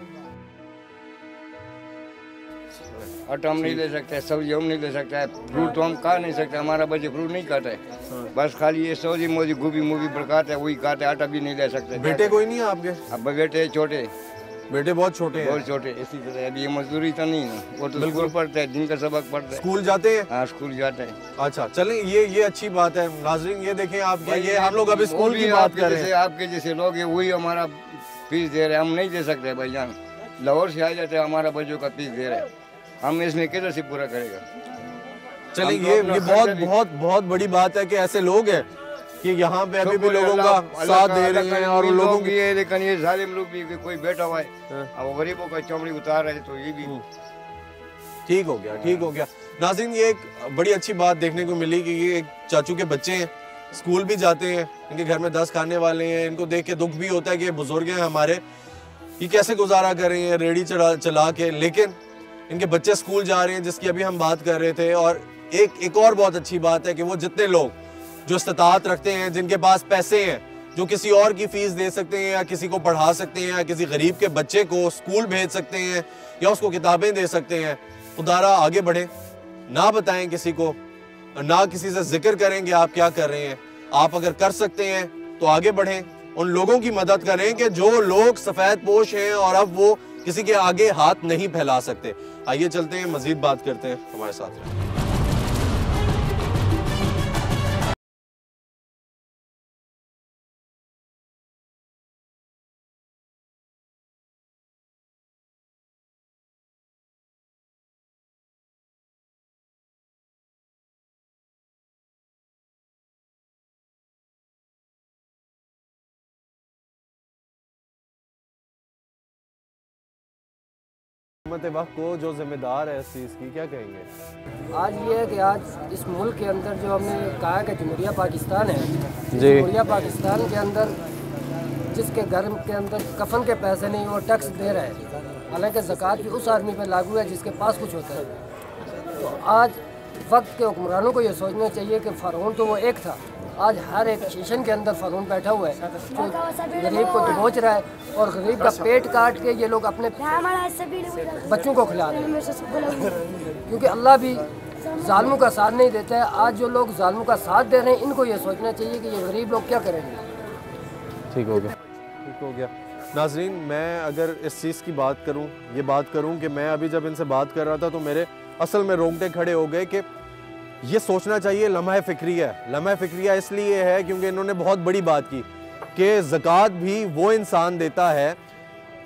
आटा हम नहीं ले सकते, सब्जी हम नहीं ले सकते, फ्रूट तो हम खा नहीं सकते, हमारा बच्चे फ्रूट नहीं खाता है। बस खाली ये सब्जी मोजी गोभी मूवी बड़काते हैं वही खाते, आटा भी नहीं ले सकते। बेटे कोई नहीं है आपके? अब बेटे छोटे, बेटे बहुत छोटे हैं। बहुत छोटे। इसी तरह अभी ये मजदूरी तो नहीं है, वो तो स्कूल पढ़ते हैं, दिन का सबक पढ़ते हैं। स्कूल जाते हैं? हाँ स्कूल जाते हैं। अच्छा चलें, ये ये अच्छी बात है। नाजरीन ये देखें आप, ये हम लोग अभी स्कूल की बात कर रहे हैं। आपके जैसे लोग हैं वही हमारा फीस दे रहे हैं, हम नहीं दे सकते भाईजान। लाहौर से आ जाते हैं, हमारा बच्चों का फीस दे रहे हैं, हम इसमें किधर से पूरा करेगा? चलिए ये ये बहुत बहुत बहुत बड़ी बात है कि ऐसे लोग हैं कि यहाँ पे अभी भी लोगों का साथ दे रहे हैं और लोगों की ये, लेकिन ये जालिम लोग भी कोई बैठा हुआ है अब गरीबों का चमड़ी उतार रहे, तो ये भी ठीक हो गया। ठीक हो गया। नाज़रीन ये एक बड़ी अच्छी बात देखने को मिली कि ये एक चाचू के बच्चे हैं, स्कूल भी जाते हैं, इनके घर में दस खाने वाले हैं। इनको देख के दुख भी होता है कि बुजुर्ग हैं हमारे, ये कैसे गुजारा कर रहे हैं रेडी चला चला के, लेकिन इनके बच्चे स्कूल जा रहे हैं जिसकी अभी हम बात कर रहे थे। और एक एक और बहुत अच्छी बात है कि वो जितने लोग जो इस्तात रखते हैं, जिनके पास पैसे हैं, जो किसी और की फीस दे सकते हैं या किसी को पढ़ा सकते हैं या किसी गरीब के बच्चे को स्कूल भेज सकते हैं या उसको किताबें दे सकते हैं, खुदारा आगे बढ़ें, ना बताएं किसी को, ना किसी से जिक्र करें कि आप क्या कर रहे हैं। आप अगर कर सकते हैं तो आगे बढ़ें, उन लोगों की मदद करें कि जो लोग सफ़ेद पोश हैं और अब वो किसी के आगे हाथ नहीं फैला सकते। आइए चलते हैं, मजीद बात करते हैं, हमारे साथ रहें। वक्त को जो जिम्मेदार है इस चीज़ की, क्या कहेंगे? आज ये है कि आज इस मुल्क के अंदर जो हमने कहा कि जमहूरिया पाकिस्तान है, जमहूरिया पाकिस्तान के अंदर जिसके घर के अंदर कफन के पैसे नहीं वो टैक्स दे रहा है, हालांकि ज़कात भी उस आदमी पर लागू है जिसके पास कुछ होता है। तो आज वक्त के हुक्मरानों को ये सोचना चाहिए कि फ़ारऊन तो वो एक था, आज हर एक स्टेशन के अंदर फ़ारऊन बैठा हुआ है जो गरीब को दबोच रहा है और गरीब का पेट काट के ये लोग अपने बच्चों को खिला रहे हैं, क्योंकि अल्लाह भी जालिमों का साथ नहीं देता है। आज जो लोग जालिमों का साथ दे रहे हैं इनको ये सोचना चाहिए कि ये गरीब लोग क्या करेंगे। ठीक हो गया, ठीक हो गया। नाजरीन मैं अगर इस चीज़ की बात करूं, ये बात करूं कि मैं अभी जब इनसे बात कर रहा था तो मेरे असल में रोंगटे खड़े हो गए कि ये सोचना चाहिए लम्हा फ़िक्रिया है। लम्हा फ़िक्रिया इसलिए है क्योंकि इन्होंने बहुत बड़ी बात की कि ज़कात भी वो इंसान देता है,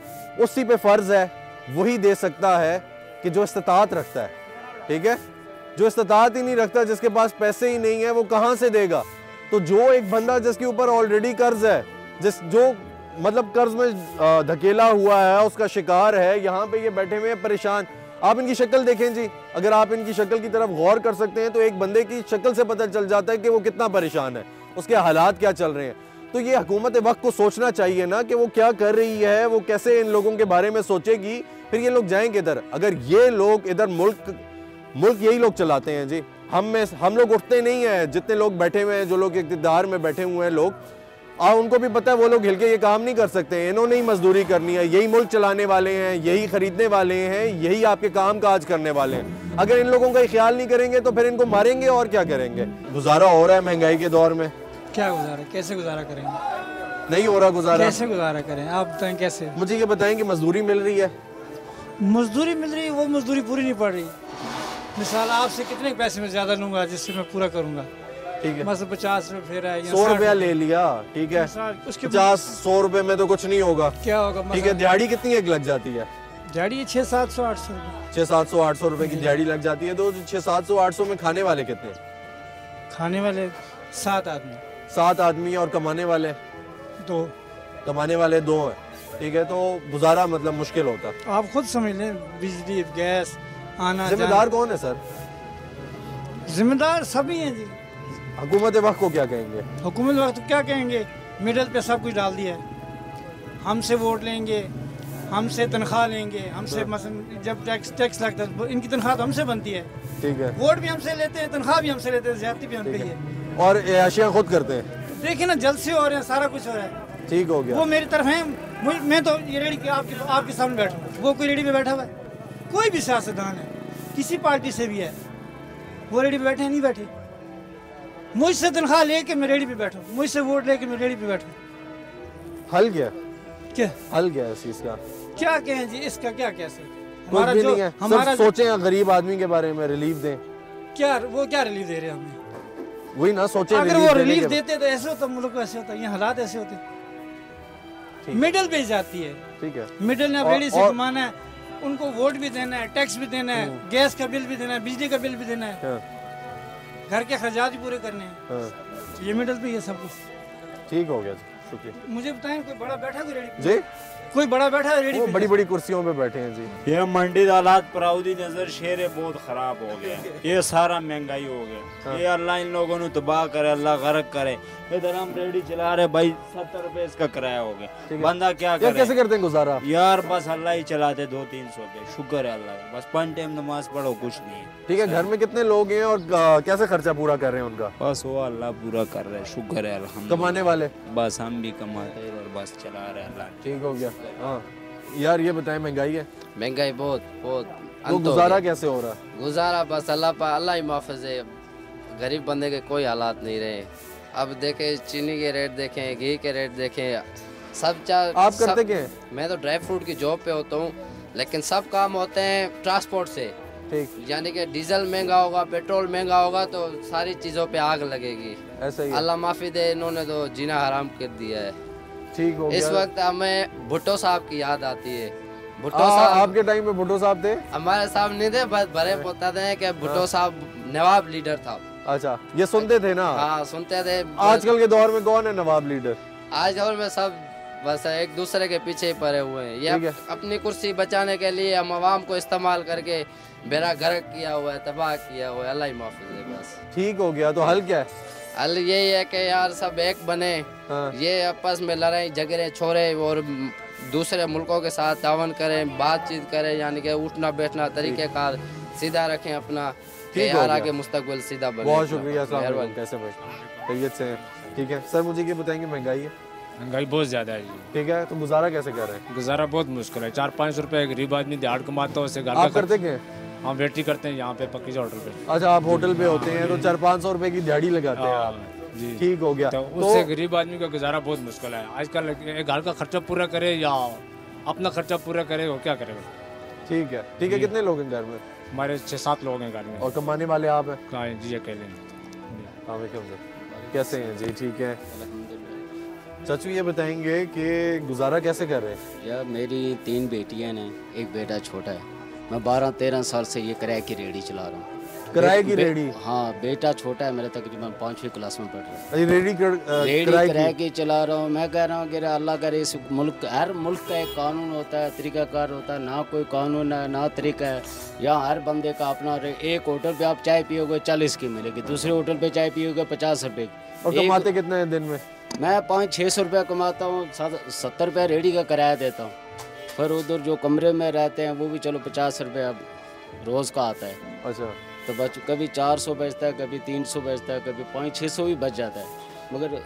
उसी पे फ़र्ज़ है, वही दे सकता है कि जो इस्तात रखता है। ठीक है, जो इस्तात ही नहीं रखता, जिसके पास पैसे ही नहीं है, वो कहाँ से देगा? तो जो एक बंदा जिसके ऊपर ऑलरेडी कर्ज है, जिस जो मतलब कर्ज में धकेला हुआ है, उसका शिकार है, यहाँ पे ये बैठे हुए हैं परेशान। आप इनकी शक्ल देखें जी, अगर आप इनकी शक्ल की तरफ गौर कर सकते हैं तो एक बंदे की शक्ल से पता चल जाता है कि वो कितना परेशान है, उसके हालात क्या चल रहे हैं। तो ये हुकूमत वक्त को सोचना चाहिए ना कि वो क्या कर रही है, वो कैसे इन लोगों के बारे में सोचेगी, फिर ये लोग जाएंगे इधर। अगर ये लोग इधर मुल्क मुल्क यही लोग चलाते हैं जी, हम में हम लोग उठते नहीं हैं, जितने लोग बैठे हुए हैं, जो लोग इक़्तिदार में बैठे हुए हैं लोग, आ, उनको भी पता है वो लोग हिल के ये काम नहीं कर सकते, इन्होंने ही मजदूरी करनी है, यही मुल्क चलाने वाले हैं, यही खरीदने वाले हैं, यही आपके काम काज करने वाले हैं। अगर इन लोगों का ही ख्याल नहीं करेंगे तो फिर इनको मारेंगे और क्या करेंगे। गुजारा हो रहा है महंगाई के दौर में? क्या गुजारा, कैसे गुजारा करेंगे? नहीं हो रहा गुजारा। कैसे गुजारा करें आप बताएं कैसे? मुझे ये बताएं कि मजदूरी मिल रही है? मजदूरी मिल रही है, वो मजदूरी पूरी नहीं पड़ रही। मिसाल आपसे कितने पैसे में ज्यादा लूंगा जिससे मैं पूरा करूंगा? ठीक है, मतलब पचास रुपए फिर है, सौ रुपया ले लिया, ठीक है, पचास सौ रुपए में तो कुछ नहीं होगा। क्या होगा? ठीक है, दिहाड़ी कितनी एक लग जाती है? दिहाड़ी छह सात सौ आठ सौ छह सात सौ आठ सौ रुपए की दिहाड़ी लग जाती है। तो छह सात सौ आठ सौ में खाने वाले कितने? खाने वाले सात आदमी। सात आदमी और कमाने वाले दो। कमाने वाले दो है, ठीक है, तो गुजारा मतलब मुश्किल होता। आप खुद समझ लें, बिजली गैस आना। जिम्मेदार कौन है सर? जिम्मेदार सभी हैं जी। हुकूमत वक्त को क्या कहेंगे? हुकूमत वक्त क्या कहेंगे? मिडल पे सब कुछ डाल दिया है। हमसे वोट लेंगे, हमसे तनख्वाह लेंगे, हमसे मसलन जब टैक्स टैक्स लगता है इनकी तनख्वाह तो हमसे बनती है, ठीक है, वोट भी हमसे लेते हैं, तनख्वाह भी हमसे लेते हैं, ज्यादती भी हम पे ही है, और अशिया खुद करते हैं। देखिए ना, जल्द से हो रहे हैं, सारा कुछ हो रहा है। ठीक हो गया। वो मेरी तरफ है, मैं तो ये रेडी के आपके आपके सामने बैठा हूँ, वो कोई रेडी पे बैठा हुआ है? कोई भी सियासतदान है, किसी पार्टी से भी है, वो रेडी पे बैठे हैं? नहीं बैठे। मुझसे तनख्वाह लेके मैं रेडी पे बैठा हूँ, मुझसे वोट लेके मैं रेडी पे बैठा हूँ। हल क्या क्या हल क्या है इस चीज का? क्या कहें जी, इसका क्या कैसे? हमारा जो नहीं है, हमारा सोचें गरीब आदमी के बारे में, रिलीफ दें। क्या वो क्या रिलीफ दे रहे हैं हमें? वही ना सोचें। अगर वो रिलीफ देते तो ऐसे होता, मुल्क ऐसे होता, ये हालात ऐसे होते। मिडिल पे जाती है, ठीक है, मिडिल ने रेडी से कमाना है, उनको वोट भी देना है, टैक्स भी देना है, गैस का बिल भी देना है, बिजली का बिल भी देना है, घर के खर्चात भी पूरे करने हैं। ये मिडिल पे ये सब कुछ। ठीक हो गया, शुक्रिया। मुझे बताएं, कोई बड़ा बैठा कोई रेडी जी? कोई बड़ा बैठा है रेडी? बड़ी बड़ी कुर्सियों पे बैठे हैं जी। ये मंडी हालात पराउदी नजर शेर बहुत खराब हो गया, ये सारा महंगाई हो गया। हाँ। ये अल्लाह इन लोगों ने तबाह करे, अल्लाह गर्क करे। इधर हम रेडी चला रहे भाई, सत्तर रुपए इसका किराया हो गया, बंदा क्या करे? कैसे करते हैं गुजारा यार? बस अल्लाह ही चलाते, दो तीन सौ पे शुक्र है अल्लाह का, बस पांच टाइम नमाज पढ़ो, कुछ नहीं है। ठीक है, घर में कितने लोग हैं और कैसे खर्चा पूरा कर रहे हैं उनका? बस वो अल्लाह पूरा कर रहे हैं, शुक्र है अल्हम्दुलिल्लाह। कमाने वाले? बस हम भी कमाते और बस चला रहे अल्लाह। ठीक हो गया। हाँ यार, ये बताएं, महंगाई है? महंगाई बहुत बहुत। तो गुजारा कैसे हो रहा? गुजारा बस अल्लाह पा अल्लाह ही माफिज है, गरीब बंदे के कोई हालात नहीं रहे। अब देखें, चीनी के रेट देखें, घी के रेट देखें, सब चार। आप करते क्या? मैं तो ड्राई फ्रूट की जॉब पे होता हूँ, लेकिन सब काम होते हैं ट्रांसपोर्ट से। ठीक, यानी कि डीजल महंगा होगा, पेट्रोल महंगा होगा तो सारी चीज़ों पे आग लगेगी। ऐसा ही अल्लाह माफ़ी दे, इन्होंने तो जीना हराम कर दिया है। ठीक हो गया। इस वक्त हमें भुट्टो साहब की याद आती है। भुट्टो साहब, आपके टाइम में भुट्टो साहब थे? हमारे साहब नहीं थे, बस भरे बताते हैं कि भुट्टो साहब नवाब लीडर था। अच्छा, ये सुनते थे ना? हाँ सुनते थे। आजकल के दौर में कौन है नवाब लीडर? आज दौर में सब बस एक दूसरे के पीछे ही पड़े हुए हैं। ये अपनी कुर्सी बचाने के लिए हम आवाम को इस्तेमाल करके बेड़ा गर्क किया हुआ है, तबाह किया हुआ है। अल्लाह ही माफिज है बस। ठीक हो गया। तो हल क्या है? हल यही है कि यार सब एक बने। हाँ। ये आपस में लड़ाई झगड़े छोड़े और दूसरे मुल्कों के साथ तावन करें, बातचीत करें, यानी कि उठना बैठना तरीक़ेकार सीधा रखें अपना, यार आगे मुस्तकबिल सीधा बने। बहुत शुक्रिया। कैसे भाई? खैरियत से हैं? ठीक है सर, मुझे ये बताएंगे, महंगाई है? महंगाई बहुत ज़्यादा है जी। ठीक है, तो गुजारा कैसे कर रहे हैं? गुजारा बहुत मुश्किल है। चार पाँच रुपए गरीब आदमी दिहाड़ कमाता है, उससे घर आप करते क्या? हम वेटी करते हैं यहाँ पे पक्की होटल पे। अच्छा, आप होटल पे होते हैं तो चार पाँच सौ रुपए की दिहाड़ी लगाते हैं आप जी। ठीक हो गया। तो उससे गरीब आदमी का गुजारा बहुत मुश्किल है आजकल। घर का खर्चा पूरा करे या अपना खर्चा पूरा करे, वो क्या करेगा? ठीक है। ठीक है, कितने लोग हैं घर में? हमारे छः सात लोग हैं घर में। और कमाने वाले आप हैं? कहाँ हैं जी? अकेले। कैसे हैं जी? ठीक है। चाचू ये बताएंगे कि गुजारा कैसे कर रहे हैं? यार मेरी तीन बेटियां हैं, एक बेटा छोटा है। मैं बारह तेरह साल से ये किराए की रेहड़ी चला रहा हूँ। किराए की रेडी? हाँ, बेटा छोटा है मेरा, तकरीबन पाँचवीं क्लास में पढ़ रहा है। अरे रेडी कर, रेडी किराए की चला रहा हूँ। मैं कह रहा हूँ कि अल्लाह करे इस मुल्क, हर मुल्क का एक कानून होता है, तरीकाकार होता है, ना कोई कानून है ना तरीका है। यहाँ हर बंदे का अपना, एक होटल पे आप चाय पियोगे चालीस की मिलेगी, दूसरे होटल पे चाय पियोगे पचास रुपए की। और कमाते कितने हैं दिन में? मैं पाँच छः सौ रुपया कमाता हूँ, सत्तर रुपया रेडी का किराया देता हूँ। फिर उधर जो कमरे में रहते हैं वो भी चलो पचास रुपया रोज़ का आता है। अच्छा। तो बच कभी चार सौ बचता है, कभी तीन सौ बचता है, कभी पाँच छः सौ भी बच जाता है। मगर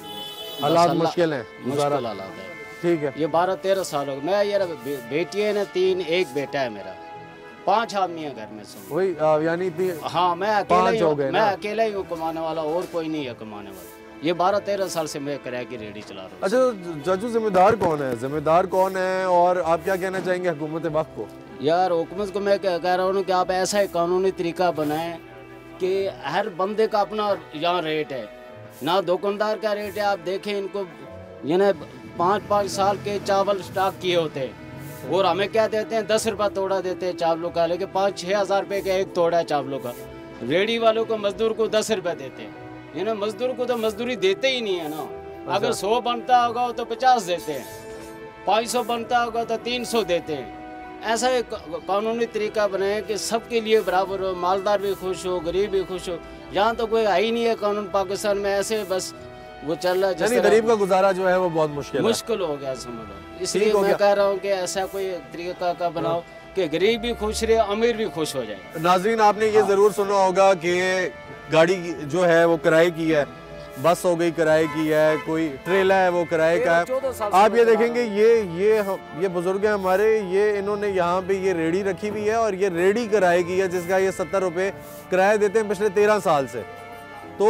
हालात मुश्किल हैं, मुश्किल हालात है। ठीक है। ये बारह तेरह साल हो गए। मैं यार बेटी है ना तीन, एक बेटा है मेरा, पांच आदमी है घर में सब। वही यानी हाँ, मैं अकेला ही हूँ, मैं अकेला ही हूँ कमाने वाला, और कोई नहीं है कमाने वाला। ये बारह तेरह साल से मैं किराए की रेडी चला रहा हूँ। अच्छा चाचू, जिम्मेदार कौन है? जिम्मेदार कौन है और आप क्या कहना चाहेंगे हुकूमत वक्त को? यार हुकूमत को मैं कह रहा हूँ कि आप ऐसा ही कानूनी तरीका बनाएं कि हर बंदे का अपना यहाँ रेट है, ना दुकानदार का रेट है। आप देखें इनको, यानी पाँच पाँच साल के चावल स्टॉक किए होते हैं और हमें क्या देते हैं, दस रुपये तोड़ा देते हैं चावलों का, लेकिन पाँच छः हज़ार रुपये का एक तोड़ा है चावलों का। रेडी वालों को मजदूर को दस रुपये देते हैं, यानी मजदूर को तो मजदूरी देते ही नहीं है ना। अगर सौ बनता होगा तो पचास देते हैं, पाँच सौ बनता होगा तो तीन सौ देते हैं। ऐसा एक कानूनी तरीका बनाए कि सबके लिए बराबर हो, मालदार भी खुश हो, गरीब भी खुश हो। यहाँ तो कोई है ही नहीं है कानून पाकिस्तान में, ऐसे बस वो चल रहा है। गरीब का गुजारा जो है वो बहुत मुश्किल मुश्किल हो गया समझ लो। इसलिए मैं कह रहा हूँ कि ऐसा कोई तरीका का बनाओ कि गरीब भी खुश रहे, अमीर भी खुश हो जाए। नाज़रीन, आपने ये जरूर सुना होगा कि गाड़ी जो है वो किराए की है, बस हो गई किराए की है, कोई ट्रेला है वो किराए का है। आप ये देखेंगे, ये ये ये बुजुर्ग हैं हमारे, ये इन्होंने यहाँ पे ये रेडी रखी हुई है और ये रेडी किराए की है, जिसका ये सत्तर रुपये किराया देते हैं पिछले तेरह साल से। तो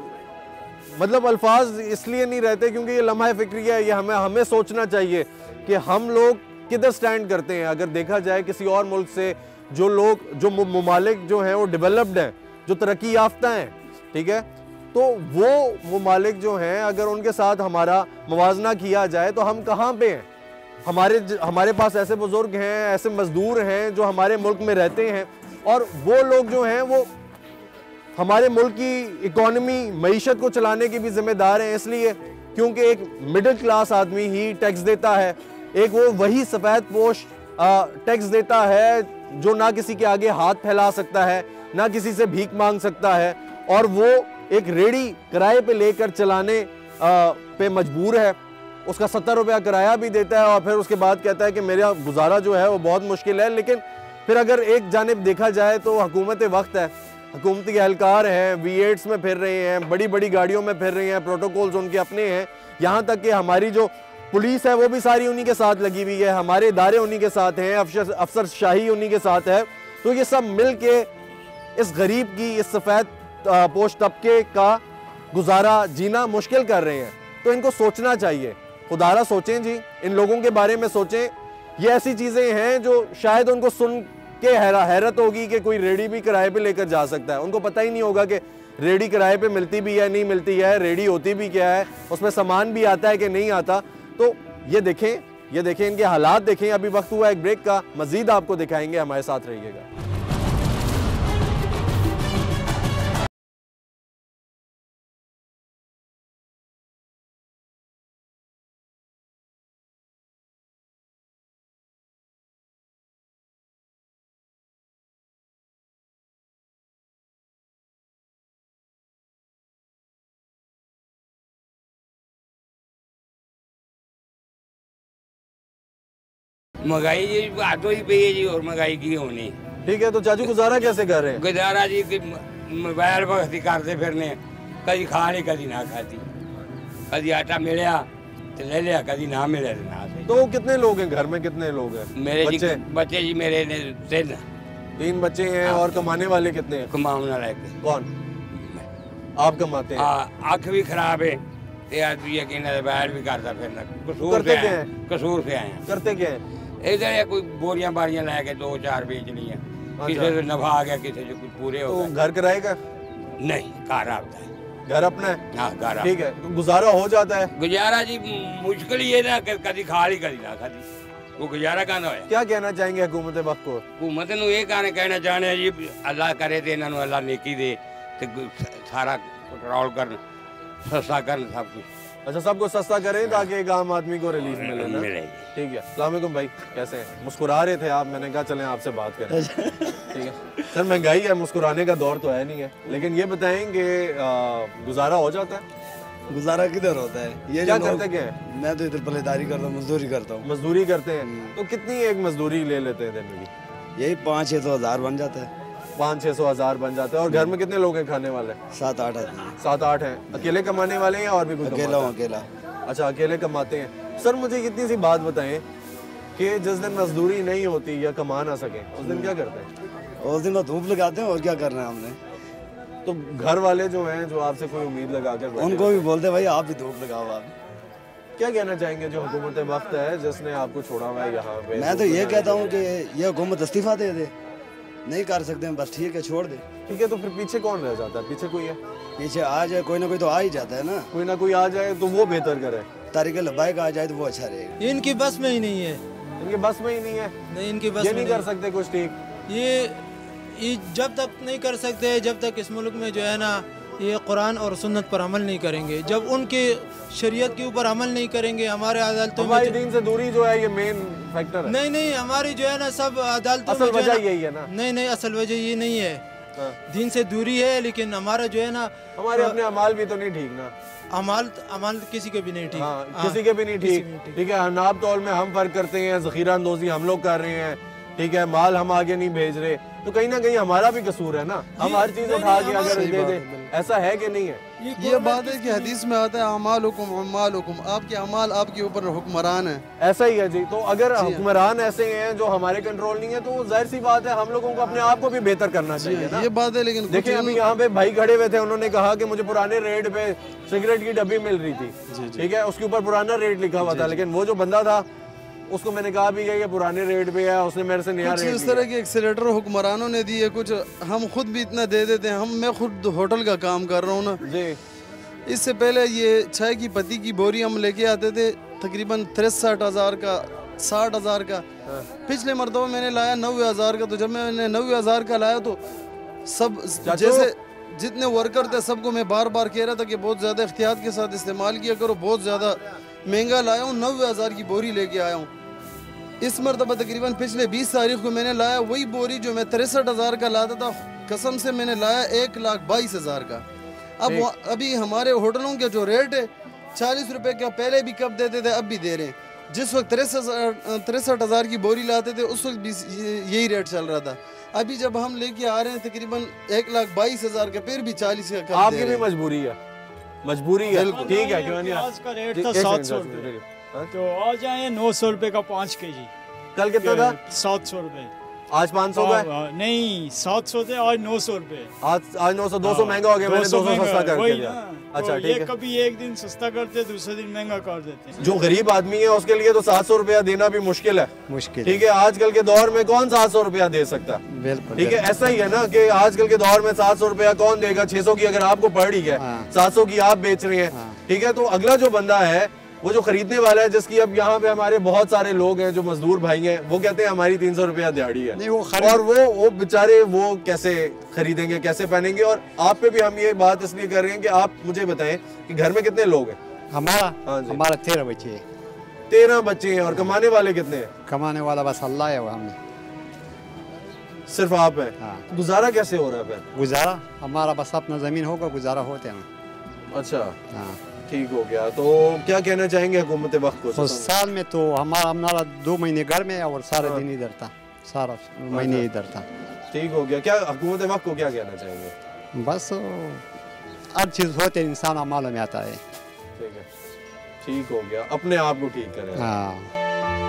मतलब अल्फाज इसलिए नहीं रहते क्योंकि ये लम्हा फिक्रिया है। ये हमें हमें सोचना चाहिए कि हम लोग किधर स्टैंड करते हैं। अगर देखा जाए किसी और मुल्क से, जो लोग जो ममालिक जो हैं वो डेवलप्ड हैं, जो तरक्की याफ्ता हैं, ठीक है, तो वो ममालिक जो हैं अगर उनके साथ हमारा मुवाजना किया जाए तो हम कहाँ पे हैं? हमारे हमारे पास ऐसे बुजुर्ग हैं, ऐसे मजदूर हैं जो हमारे मुल्क में रहते हैं, और वो लोग जो हैं वो हमारे मुल्क की इकोनॉमी, मईशत को चलाने के भी जिम्मेदार हैं। इसलिए क्योंकि एक मिडिल क्लास आदमी ही टैक्स देता है, एक वो वही सफ़ेद पोश टैक्स देता है जो ना किसी के आगे हाथ फैला सकता है, ना किसी से भीख मांग सकता है, और वो एक रेडी किराए पे लेकर चलाने आ, पे मजबूर है। उसका सत्तर रुपया किराया भी देता है और फिर उसके बाद कहता है कि मेरा गुजारा जो है वो बहुत मुश्किल है। लेकिन फिर अगर एक जानिब देखा जाए तो हुकूमत वक्त है, हुकूमती एहलकार हैं, वी एट्स में फिर रहे हैं, बड़ी बड़ी गाड़ियों में फिर रहे हैं, प्रोटोकॉल्स उनके अपने हैं, यहाँ तक कि हमारी जो पुलिस है वो भी सारी उन्हीं के साथ लगी हुई है, हमारे इदारे उन्हीं के साथ हैं, अफसर अफसर शाही उन्हीं के साथ है। तो ये सब मिल के इस गरीब की, इस सफ़ेद पोश तबके का गुजारा जीना मुश्किल कर रहे हैं। तो इनको सोचना चाहिए, खुदारा सोचें जी, इन लोगों के बारे में सोचें। ये ऐसी चीज़ें हैं जो शायद उनको सुन के हैरा हैरत होगी कि कोई रेडी भी किराए पे लेकर जा सकता है। उनको पता ही नहीं होगा कि रेडी किराए पे मिलती भी है, नहीं मिलती है, रेडी होती भी क्या है, उसमें सामान भी आता है कि नहीं आता। तो ये देखें, ये देखें इनके हालात देखें। अभी वक्त हुआ एक ब्रेक का, मजीद आपको दिखाएंगे, हमारे साथ रहिएगा। महंगाई जी हाथों ही पे है जी, और महंगाई की होनी। ठीक है, तो चाचू गुजारा कैसे कर रहे हैं? गुजारा जी मोबाइल पर करते फिरने, कभी खा ली कभी ना खाती, कभी आटा मिलया तो ले लिया, कभी ना मिले तो ना सही। तो कितने लोग हैं घर में, कितने लोग हैं? मेरे बच्चे जी बच्चे जी मेरे ने तीन तीन बच्चे हैं। और कमाने वाले कितने हैं? कमाने वाले कौन? आप कमाते हैं? आँख भी खराब है, आदमी यकीन बैर भी करता फिरना। कसूर से आए, कसूर से आए। करते क्या है? इधर कोई बोरियां बारियां लाके दो चार बेच लिया, किसी से नफा आ गया, किसी से कुछ पूरे हो गए। तो घर किराए का? नहीं, घर आता है। घर अपना है? हाँ, घर। ठीक है, तो गुजारा हो जाता है? गुजारा जी मुश्किल ये ना कि कभी खा ली कभी ना खाती, वो गुजारा कहना है। क्या कहना चाहेंगे हुकूमत वक्त को? हुकूमत नूं ये कहना कहना चाहने जी अल्लाह करे ते इन्हां नूं अल्लाह नेकी दे ते सारा कंट्रोल करन, सस्ता करन सब कुछ। अच्छा, सबको सस्ता करें ताकि एक आम आदमी को रिलीफ मिले ना। मिले। ठीक है। अस्सलाम वालेकुम भाई, कैसे हैं? मुस्कुरा रहे थे आप, मैंने कहा चलें आपसे बात करें। ठीक है सर, महंगाई है, मुस्कुराने का दौर तो है नहीं है, लेकिन ये बताएं कि गुजारा हो जाता है? गुजारा किधर होता है? ये क्या करते क्या है? मैं तो इधर पल्लेदारी करता हूँ, मजदूरी करता हूँ। मजदूरी करते हैं तो कितनी एक मजदूरी ले लेते हैं दिन की? यही पाँच छः सौ हजार बन जाता है। पाँच छः सौ हजार बन जाता है। और घर में कितने लोग हैं खाने वाले? सात आठ आदमी। सात आठ हैं। अकेले कमाने वाले हैं या और भी कोई? अकेला हूँ, अकेला। अच्छा, अकेले कमाते हैं। सर मुझे इतनी सी बात बताएं कि जिस दिन मजदूरी नहीं होती या कमा ना सके उस दिन क्या करते हैं? उस दिन धूप लगाते हैं, और क्या करना है हमने। तो घर वाले जो हैं, जो आपसे कोई उम्मीद लगा कर उनको भी बोलते भाई आप भी धूप लगाओ। आप क्या कहना चाहेंगे जो हुकूमत वक्त है जिसने आपको छोड़ा हुआ है यहाँ पे? मैं तो ये कहता हूँ कि ये हुकूमत इस्तीफा दे दे, नहीं कर सकते हैं बस ठीक है छोड़ दे। ठीक है, तो फिर पीछे कौन रह जाता है? पीछे कोई है? पीछे आ जाए कोई ना कोई तो आ ही जाता है ना। कोई ना कोई आ जाए तो वो बेहतर करे। तारीख लबाई का आ जाए तो वो अच्छा रहेगा। इनकी बस में ही नहीं है। इनके बस में ही नहीं है? नहीं, इनकी बस ये में नहीं कर सकते कुछ ठीक। ये ये जब तक नहीं कर सकते, जब तक इस मुल्क में जो है ना ये कुरान और सुन्नत पर अमल नहीं करेंगे, जब उनके शरीयत के ऊपर अमल नहीं करेंगे, हमारे अदालतों में दीन से दूरी जो है ये मेन फैक्टर है। नहीं नहीं, हमारी जो है ना सब अदालतों असल वजह यही है ना? नहीं नहीं, असल वजह ये नहीं है। दीन से दूरी है, लेकिन हमारा जो है ना हमारे अपने अमाल भी तो नहीं ठीक ना। अमाल अमाल किसी के भी नहीं ठीक। हाँ, किसी के भी नहीं ठीक। ठीक है, नाब तौल में हम फर्क करते हैं, जखीरा अंदोजी हम लोग कर रहे हैं, ठीक है, माल हम आगे नहीं भेज रहे, तो कहीं ना कहीं हमारा भी कसूर है ना। हम हर चीज उठा के अगर दे दे, ऐसा है कि नहीं है? ये बात है कि हदीस में आता है अमाल हुकुम अमाल हुकुम, आपके अमाल आपके ऊपर हुक्मरान है। ऐसा ही है जी। तो अगर हुक्मरान ऐसे हैं जो हमारे कंट्रोल नहीं है तो जाहिर सी बात है हम लोगों को अपने आप को भी बेहतर करना चाहिए ना। ये बात है। लेकिन देखिए अभी यहाँ पे भाई खड़े हुए थे, उन्होंने कहा कि मुझे पुराने रेट पे सिगरेट की डब्बी मिल रही थी, ठीक है, उसके ऊपर पुराना रेट लिखा हुआ था, लेकिन वो जो बंदा था उसको मैंने कहा भी ये पुराने रेट पे है, उसने मेरे से नया रेट इस तरह के एक्सीलेटर हुक्मरानों ने दिए, कुछ हम खुद भी इतना दे देते हैं। हम मैं खुद होटल का काम कर रहा हूँ ना जी। इससे पहले ये चाय की पत्ती की बोरी हम लेके आते थे तकरीबन तिरसठ हजार का, साठ हजार का। पिछले मरतबा मैंने लाया नब्बे हजार का। तो जब मैंने नब्बे हजार का लाया तो सब जैसे जितने वर्कर थे सबको मैं बार बार कह रहा था कि बहुत ज़्यादा एहतियात के साथ इस्तेमाल किया करो, बहुत ज़्यादा महंगा लाया हूँ, नब्बे हज़ार की बोरी लेके आया हूँ। इस मरतबा तकरीबन पिछले बीस तारीख को मैंने लाया वही बोरी जो मैं तिरसठ हज़ार का लाता था, कसम से मैंने लाया एक लाख बाईस हज़ार का। अब अभी हमारे होटलों के जो रेट है चालीस रुपए का पहले भी कब देते थे, अब भी दे रहे हैं। जिस वक्त तिरसठ तिरसठ हज़ार की बोरी लाते थे उस वक्त भी यही रेट चल रहा था। अभी जब हम लेके आ रहे हैं तकरीबन एक लाख बाईस हज़ार का, फिर भी चालीस का कम। आपकी भी मजबूरी है, मजबूरी है, ठीक है। क्यों नहीं? आज का रेट था सात सौ रुपये, तो आज आए नौ सौ रुपये का पाँच के जी। कल कितना था? सात सौ रुपये। आज पाँच सौ का? नहीं, सात सौ थे, आज नौ सौ रुपये। आज आज नौ सौ, दो सौ महंगा हो गया, मैंने दो सौ सस्ता कर दिया। अच्छा ठीक है। कभी एक दिन सस्ता करते, दूसरे दिन महंगा कर देते। जो गरीब आदमी है उसके लिए तो सात सौ रुपया देना भी मुश्किल है। मुश्किल, ठीक है। आजकल के दौर में कौन सात सौ रुपया दे सकता है? बिल्कुल ठीक है। ऐसा ही है ना कि आजकल के दौर में सात सौ रुपया कौन देगा? छह सौ की अगर आपको पड़ रही है, सात सौ की आप बेच रहे हैं, ठीक है, तो अगला जो बंदा है वो जो खरीदने वाला है, जिसकी अब यहाँ पे हमारे बहुत सारे लोग हैं जो मजदूर भाई हैं, वो कहते हैं हमारी तीन सौ रुपया दिहाड़ी है, वो और वो वो बेचारे वो कैसे खरीदेंगे, कैसे पहनेंगे? और आप पे भी हम ये बात इसलिए कर रहे हैं कि आप मुझे बताएं कि घर में कितने लोग हैं? हमारा हाँ जी, हमारा तेरह बच्चे हैं। तेरह बच्चे हैं। और कमाने वाले कितने हैं? कमाने वाला बस अल्लाह है, हमें सिर्फ आप है। हाँ। गुजारा कैसे हो रहा है फिर? गुजारा हमारा बस अपना जमीन होगा, गुजारा होते हैं। अच्छा हाँ, ठीक हो गया। तो क्या कहना चाहेंगे हुकूमत वक्त को? तो साल में तो हमारा हमारा दो महीने घर में और सारा दिन इधर था, सारा महीने इधर था। ठीक हो गया। क्या हुकूमत वक्त को क्या कहना चाहेंगे? बस हर चीज़ होते इंसान अमाल में आता है। ठीक है, ठीक हो गया, अपने आप को ठीक करें। हाँ।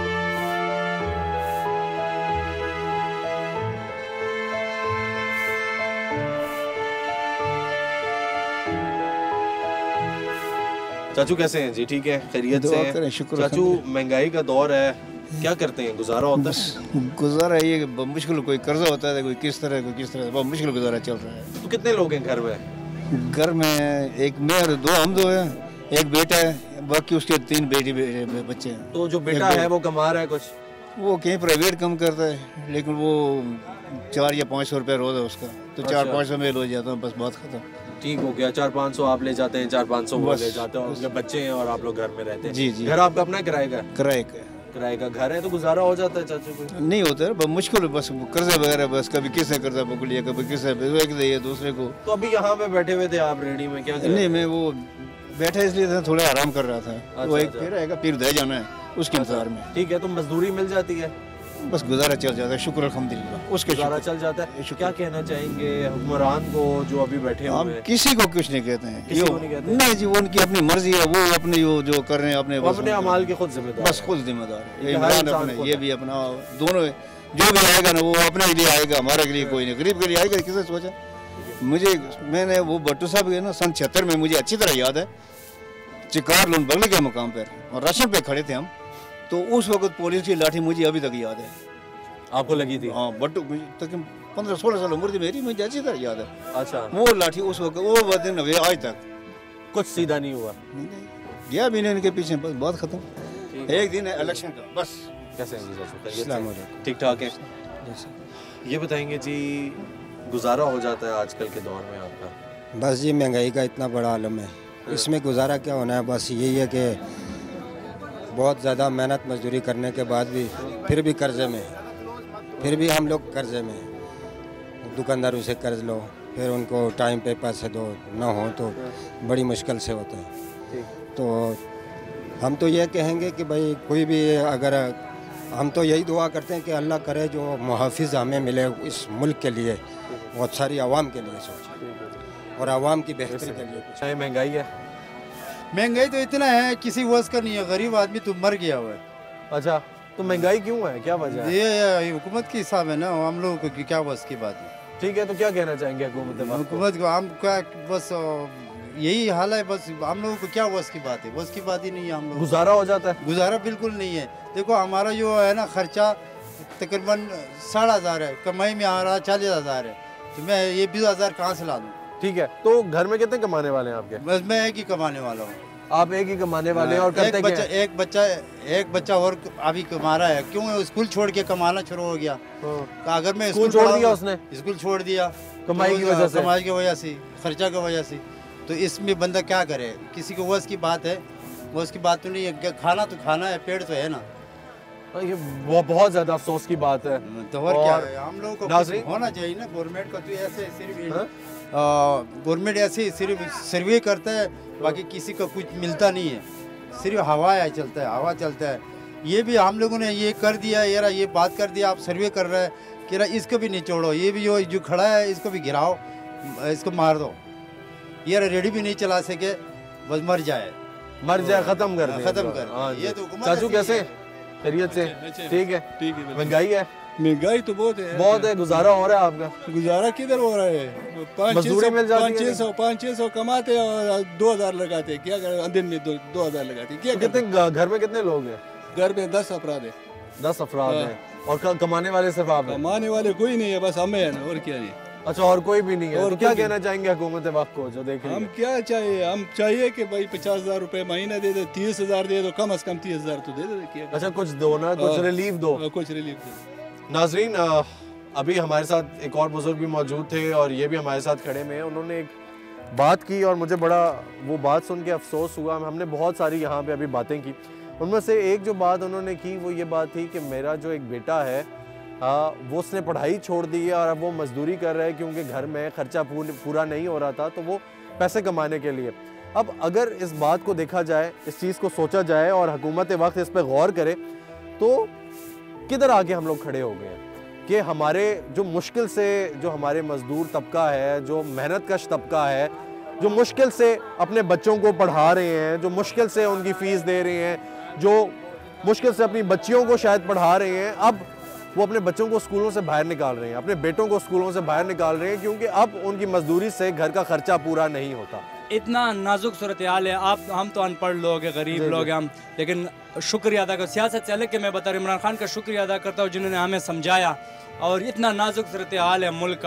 चाचू कैसे हैं जी? ठीक है, खैरियत से हैं? चाचू महंगाई का दौर है, क्या करते हैं? गुजारा होता है? गुजारा ये मुश्किल, कोई कर्जा होता है, कोई किस तरह कोई किस तरह, बहुत मुश्किल गुजारा चल रहा है। तो कितने लोग हैं घर में? घर में एक मैं और दो हम दो हैं, एक बेटा है, बाकी उसके तीन बेटी बच्चे हैं। तो जो बेटा है वो कमा रहा है कुछ? वो कहीं प्राइवेट कम करता है, लेकिन वो चार या पाँच सौ रुपया रोज है उसका, तो चार अच्छा। पाँच सौ में ले जाता हूँ, बस बात खत्म। ठीक हो गया, चार पाँच सौ आप ले जाते हैं, चार पाँच सौ वो बस। ले जाते हैं, और उनके बच्चे हैं और आप लोग घर में रहते हैं। जी, जी। घर आपका अपना है किराए का? किराए का किराए का घर है, तो गुजारा हो जाता है चाचू को? नहीं होता है, बस मुश्किल है, बस कर्जा वगैरह, बस कभी किसने कर्जा पकड़ लिया, कभी किसने एक दिया दूसरे को। तो अभी यहाँ पे बैठे हुए थे आप रेडी में, क्या नहीं, मैं वो बैठा इसलिए था, थोड़ा आराम कर रहा था। वो एक अच्छा। फिर आएगा, फिर दे जाना है उसके इंतजार में। ठीक है, तो मजदूरी मिल जाती है? बस गुजारा चल जाता है, शुक्र अल्हम्दुलिल्लाह, उसके गुजारा शुक्र। चल जाता है। क्या कहना चाहेंगे हुक्मरान को जो अभी बैठे हुए हम हैं? किसी को कुछ नहीं कहते हैं, किसी यो- को नहीं कहते? नहीं जी, वो उनकी अपनी मर्जी है, वो अपने वो जो कर रहे हैं अपने वो बस अपने उनका- अमाल के खुद जिम्मेदार बस हैं। खुद जिम्मेदार है। ये ये हर इमरान इंसान अपने, को ये भी अपना, दोनों जो भी आएगा ना वो अपने लिए आएगा, हमारे लिए कोई नहीं, गरीब के लिए आएगा। किसने सोचा? मुझे मैंने वो भट्टू साहब के ना सन छिहत्तर में मुझे अच्छी तरह याद है, चिकार लोन बगल के मुकाम पर और राशन पे खड़े थे हम, तो उस वक्त पुलिस की लाठी मुझे अभी तक याद है। आपको लगी थी? हाँ, बट्टू तक पंद्रह सोलह साल उम्र थी मेरी, मुझे अच्छी तरह याद है। अच्छा। वो लाठी उस वक्त, वो दिन अभी आज तक कुछ सीधा नहीं हुआ? गया भी नहीं इनके पीछे, बस बात खत्म। एक दिन है इलेक्शन का, बस। कैसे हैं जी चाचू? खैरियत से? अस्सलाम वालेकुम। ठीक ठाक है। ये बताएंगे जी, गुजारा हो जाता है आजकल के दौर में आपका? बस जी, महंगाई का इतना बड़ा आलम है, इसमें गुजारा क्या होना है, बस यही है कि बहुत ज़्यादा मेहनत मजदूरी करने के बाद भी फिर भी कर्जे में, फिर भी हम लोग कर्जे में, दुकानदारों से कर्ज लो, फिर उनको टाइम पे पैसे दो, ना हो तो बड़ी मुश्किल से होता है। तो हम तो ये कहेंगे कि भाई कोई भी, अगर हम तो यही दुआ करते हैं कि अल्लाह करे जो मुहाफिज हमें मिले इस मुल्क के लिए, बहुत सारी आवाम के लिए सोचे और आवाम की बेहतरी के लिए कुछ। महंगाई है? महंगाई तो इतना है किसी वस का नहीं है, गरीब आदमी तो मर गया हुआ है। अच्छा, तो महंगाई क्यों है, क्या वजह है? ये, ये हुकूमत के हिसाब है ना, हम लोगों को क्या बस की बात है। ठीक है, तो क्या कहना चाहेंगे हुकूमत? हुकूमत को हम क्या, बस यही हाल है, बस हम लोगों को क्या बस की बात है, बस की बात ही नहीं है। हम लोग गुजारा हो जाता है? गुजारा बिल्कुल नहीं है। देखो हमारा जो है ना खर्चा तकरीबन साठ हज़ार है, कमाई में आ रहा चालीस हज़ार है, तो मैं ये बीस हज़ार कहाँ से ला दूँ? ठीक है, तो घर में कितने कमाने वाले हैं आपके? बस मैं एक ही कमाने वाला हूँ। आप एक ही कमाने वाले हैं और करते एक क्या बच्चा हैं? एक बच्चा एक बच्चा और अभी कमा रहा है, क्यों? स्कूल छोड़ के कमाना शुरू हो गया। तो अगर मैं स्कूल छोड़ दिया उसने? स्कूल छोड़ दिया कमाई की वजह से? कमाई की वजह से, खर्चा की वजह से। तो इसमें बंदा क्या करे? किसी को वस की बात है, वस की बात तो नहीं है, खाना तो खाना है, पेट तो है ना। ये बहुत ज्यादा अफसोस की बात है। तो और क्या है, हम लोगों को नाज़रीन, होना चाहिए ना। गवर्नमेंट का तो ऐसे सिर्फ गवर्नमेंट ऐसे सिर्फ सर्वे करता है, बाकी किसी का कुछ मिलता नहीं है, सिर्फ हवा है, चलता है, हवा चलता है। ये भी हम लोगों ने ये कर दिया, यार ये बात कर दिया, आप सर्वे कर रहे हैं कि यार इसको भी निचोड़ो, ये भी जो जो खड़ा है इसको भी गिराओ, इसको मार दो, यार रेडी भी नहीं चला सके, बस मर जाए, मर जाए, खत्म कर दे, खत्म कर। हाँ ये जी। तो हुकूमत चाचू ऐसी कैसे? है। खैरियत से? ठीक है। ठीक है। महंगाई है? महंगाई तो बहुत है, बहुत है। गुजारा हो रहा है आपका? गुजारा किधर हो रहा है? पाँच मजदूरी मिल जाती है? पाँच छः सौ पाँच छः सौ कमाते और दो हजार लगाते हैं, क्या करें? दिन में दो दो हजार लगाते हैं, क्या तो कितने ग- घर में कितने लोग हैं? घर में दस अफराद है। दस अफराद हाँ। हैं और क- कमाने वाले सिर्फ आप हैं? कमाने वाले कोई नहीं है, बस हमें है ना, और क्या नहीं। अच्छा, और कोई भी नहीं है? और तो क्या कोई कहना चाहेंगे हुकूमत वक्त को जो देख रही हम है? क्या चाहिए? हम चाहिए कि भाई पचास हजार रुपए महीना दे दे, तीस हजार दे दो, कम से कम तीस हजार तो दे दे। क्या अच्छा, कुछ दो ना, कुछ हाँ। रिलीफ दो। हाँ, कुछ रिलीफ दो। नाजरीन, अ, अभी हमारे साथ एक और बुजुर्ग भी मौजूद थे और ये भी हमारे साथ खड़े में हैं। उन्होंने एक बात की और मुझे बड़ा वो बात सुन के अफसोस हुआ। हमने बहुत सारी यहाँ पे अभी बातें की, उनमें से एक जो बात उन्होंने की वो ये बात थी कि मेरा जो एक बेटा है, हाँ, वो उसने पढ़ाई छोड़ दी है और अब वो मजदूरी कर रहा है क्योंकि घर में खर्चा पूरा नहीं हो रहा था, तो वो पैसे कमाने के लिए। अब अगर इस बात को देखा जाए, इस चीज़ को सोचा जाए और हुकूमत वक्त इस पर गौर करे, तो किधर आके हम लोग खड़े हो गए हैं कि हमारे जो मुश्किल से जो हमारे मजदूर तबका है, जो मेहनत कश तबका है, जो मुश्किल से अपने बच्चों को पढ़ा रहे हैं, जो मुश्किल से उनकी फ़ीस दे रहे हैं, जो मुश्किल से अपनी बच्चियों को शायद पढ़ा रहे हैं, अब वो अपने बच्चों को स्कूलों से बाहर निकाल रहे हैं, अपने बेटों को स्कूलों से बाहर निकाल रहे हैं क्योंकि अब उनकी मजदूरी से घर का खर्चा पूरा नहीं होता। इतना नाजुक सूरत हाल है। आप हम तो अनपढ़ लोग हैं, गरीब लोग हैं हम, लेकिन शुक्रिया अदा कर, सियासत से अलग के मैं बता रहा हूँ, इमरान खान का शुक्रिया अदा करता हूँ जिन्होंने हमें समझाया। और इतना नाजुक सूरत हाल है मुल्क का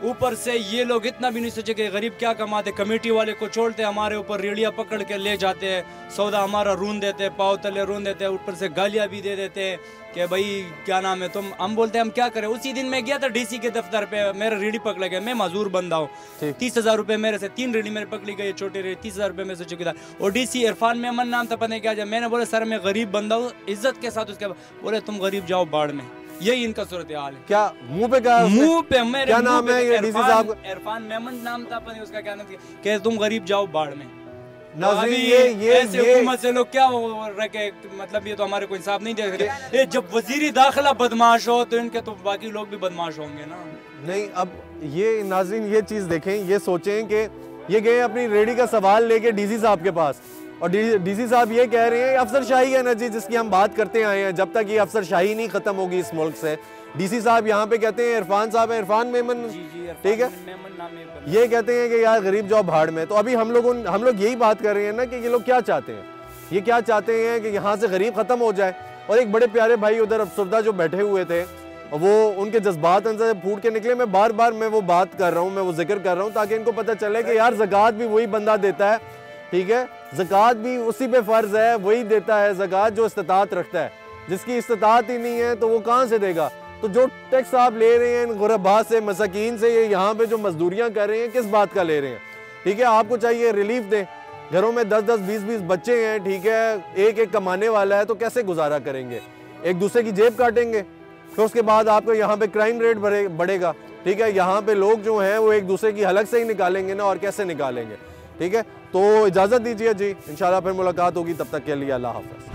ऊपर से ये लोग इतना भी नहीं सोचे कि गरीब क्या कमाते, कमेटी वाले को छोड़ते, हमारे ऊपर रेड़ियाँ पकड़ के ले जाते हैं, सौदा हमारा रून देते, पाव तले रून देते, ऊपर से गालियाँ भी दे देते हैं कि भाई क्या नाम है तुम। हम बोलते हैं हम क्या करें। उसी दिन मैं गया था डीसी के दफ्तर पे, मेरा रेडी पकड़ा गया, मैं मजदूर बंदा हूँ, तीस हजार रुपये मेरे से, तीन रेडी मेरे पकड़ी गई, छोटे रेडी तीस हजार रुपये में से चुकी था। और डीसी इरफान मेमन नाम था, पता नहीं क्या। मैंने बोला सर मैं गरीब बंदा हूँ, इज्जत के साथ। उसके बोले तुम गरीब जाओ बाढ़ में। यही इनका सूरत हाल है। क्या मुंह पे कहा? मुंह पे मेरे क्या नाम है ये डीसी साहब? इरफान मेमन नाम था, पता नहीं उसका क्या नाम था, कि तुम गरीब जाओ बाढ़ में। नाज़रीन ये ये ऐसे ये हुकूमत से लोग क्या रखे, मतलब ये तो हमारे को इंसाफ नहीं दे सकते। ये जब वजीरी दाखिला बदमाश हो तो इनके तो बाकी लोग भी बदमाश होंगे ना। नहीं, अब ये नाज़रीन ये चीज़ देखें, ये सोचें कि ये गए अपनी रेडी का सवाल लेके डीसी साहब के पास, और डीसी साहब ये कह रहे हैं अफसरशाही है ना जी, जिसकी हम बात करते आए हैं, जब तक ये अफसरशाही नहीं ख़त्म होगी इस मुल्क से। डीसी साहब यहाँ पे कहते हैं इरफान साहब है, इरफान मेमन, ठीक है, ये कहते हैं कि यार गरीब जाओ भाड़ में। तो अभी हम लोग हम लोग यही बात कर रहे हैं ना कि ये लोग क्या चाहते हैं, ये क्या चाहते हैं कि यहाँ से गरीब ख़त्म हो जाए। और एक बड़े प्यारे भाई उधर अफसरदा जो बैठे हुए थे, वो उनके जज्बात अंदर फूट के निकले। मैं बार बार मैं वो बात कर रहा हूँ, मैं वो जिक्र कर रहा हूँ ताकि इनको पता चले कि यार ज़कात भी वही बंदा देता है, ठीक है, ज़कात भी उसी पे फ़र्ज़ है, वही देता है ज़कात जो इस्तिताअत रखता है। जिसकी इस्तिताअत ही नहीं है तो वो कहाँ से देगा। तो जो टैक्स आप ले रहे हैं इन गुरबा से, मसाकीन से, ये यहाँ पे जो मजदूरियाँ कर रहे हैं, किस बात का ले रहे हैं, ठीक है। आपको चाहिए रिलीफ दें, घरों में दस दस बीस बीस बच्चे हैं, ठीक है, एक एक कमाने वाला है, तो कैसे गुजारा करेंगे, एक दूसरे की जेब काटेंगे। फिर उसके बाद आपको यहाँ पे क्राइम रेट बढ़ेगा, ठीक है, यहाँ पे लोग जो हैं वो एक दूसरे की हलक से ही निकालेंगे ना, और कैसे निकालेंगे, ठीक है। तो इजाज़त दीजिए जी, इंशाल्लाह फिर मुलाकात होगी, तब तक के लिए अल्लाह हाफ़िज़।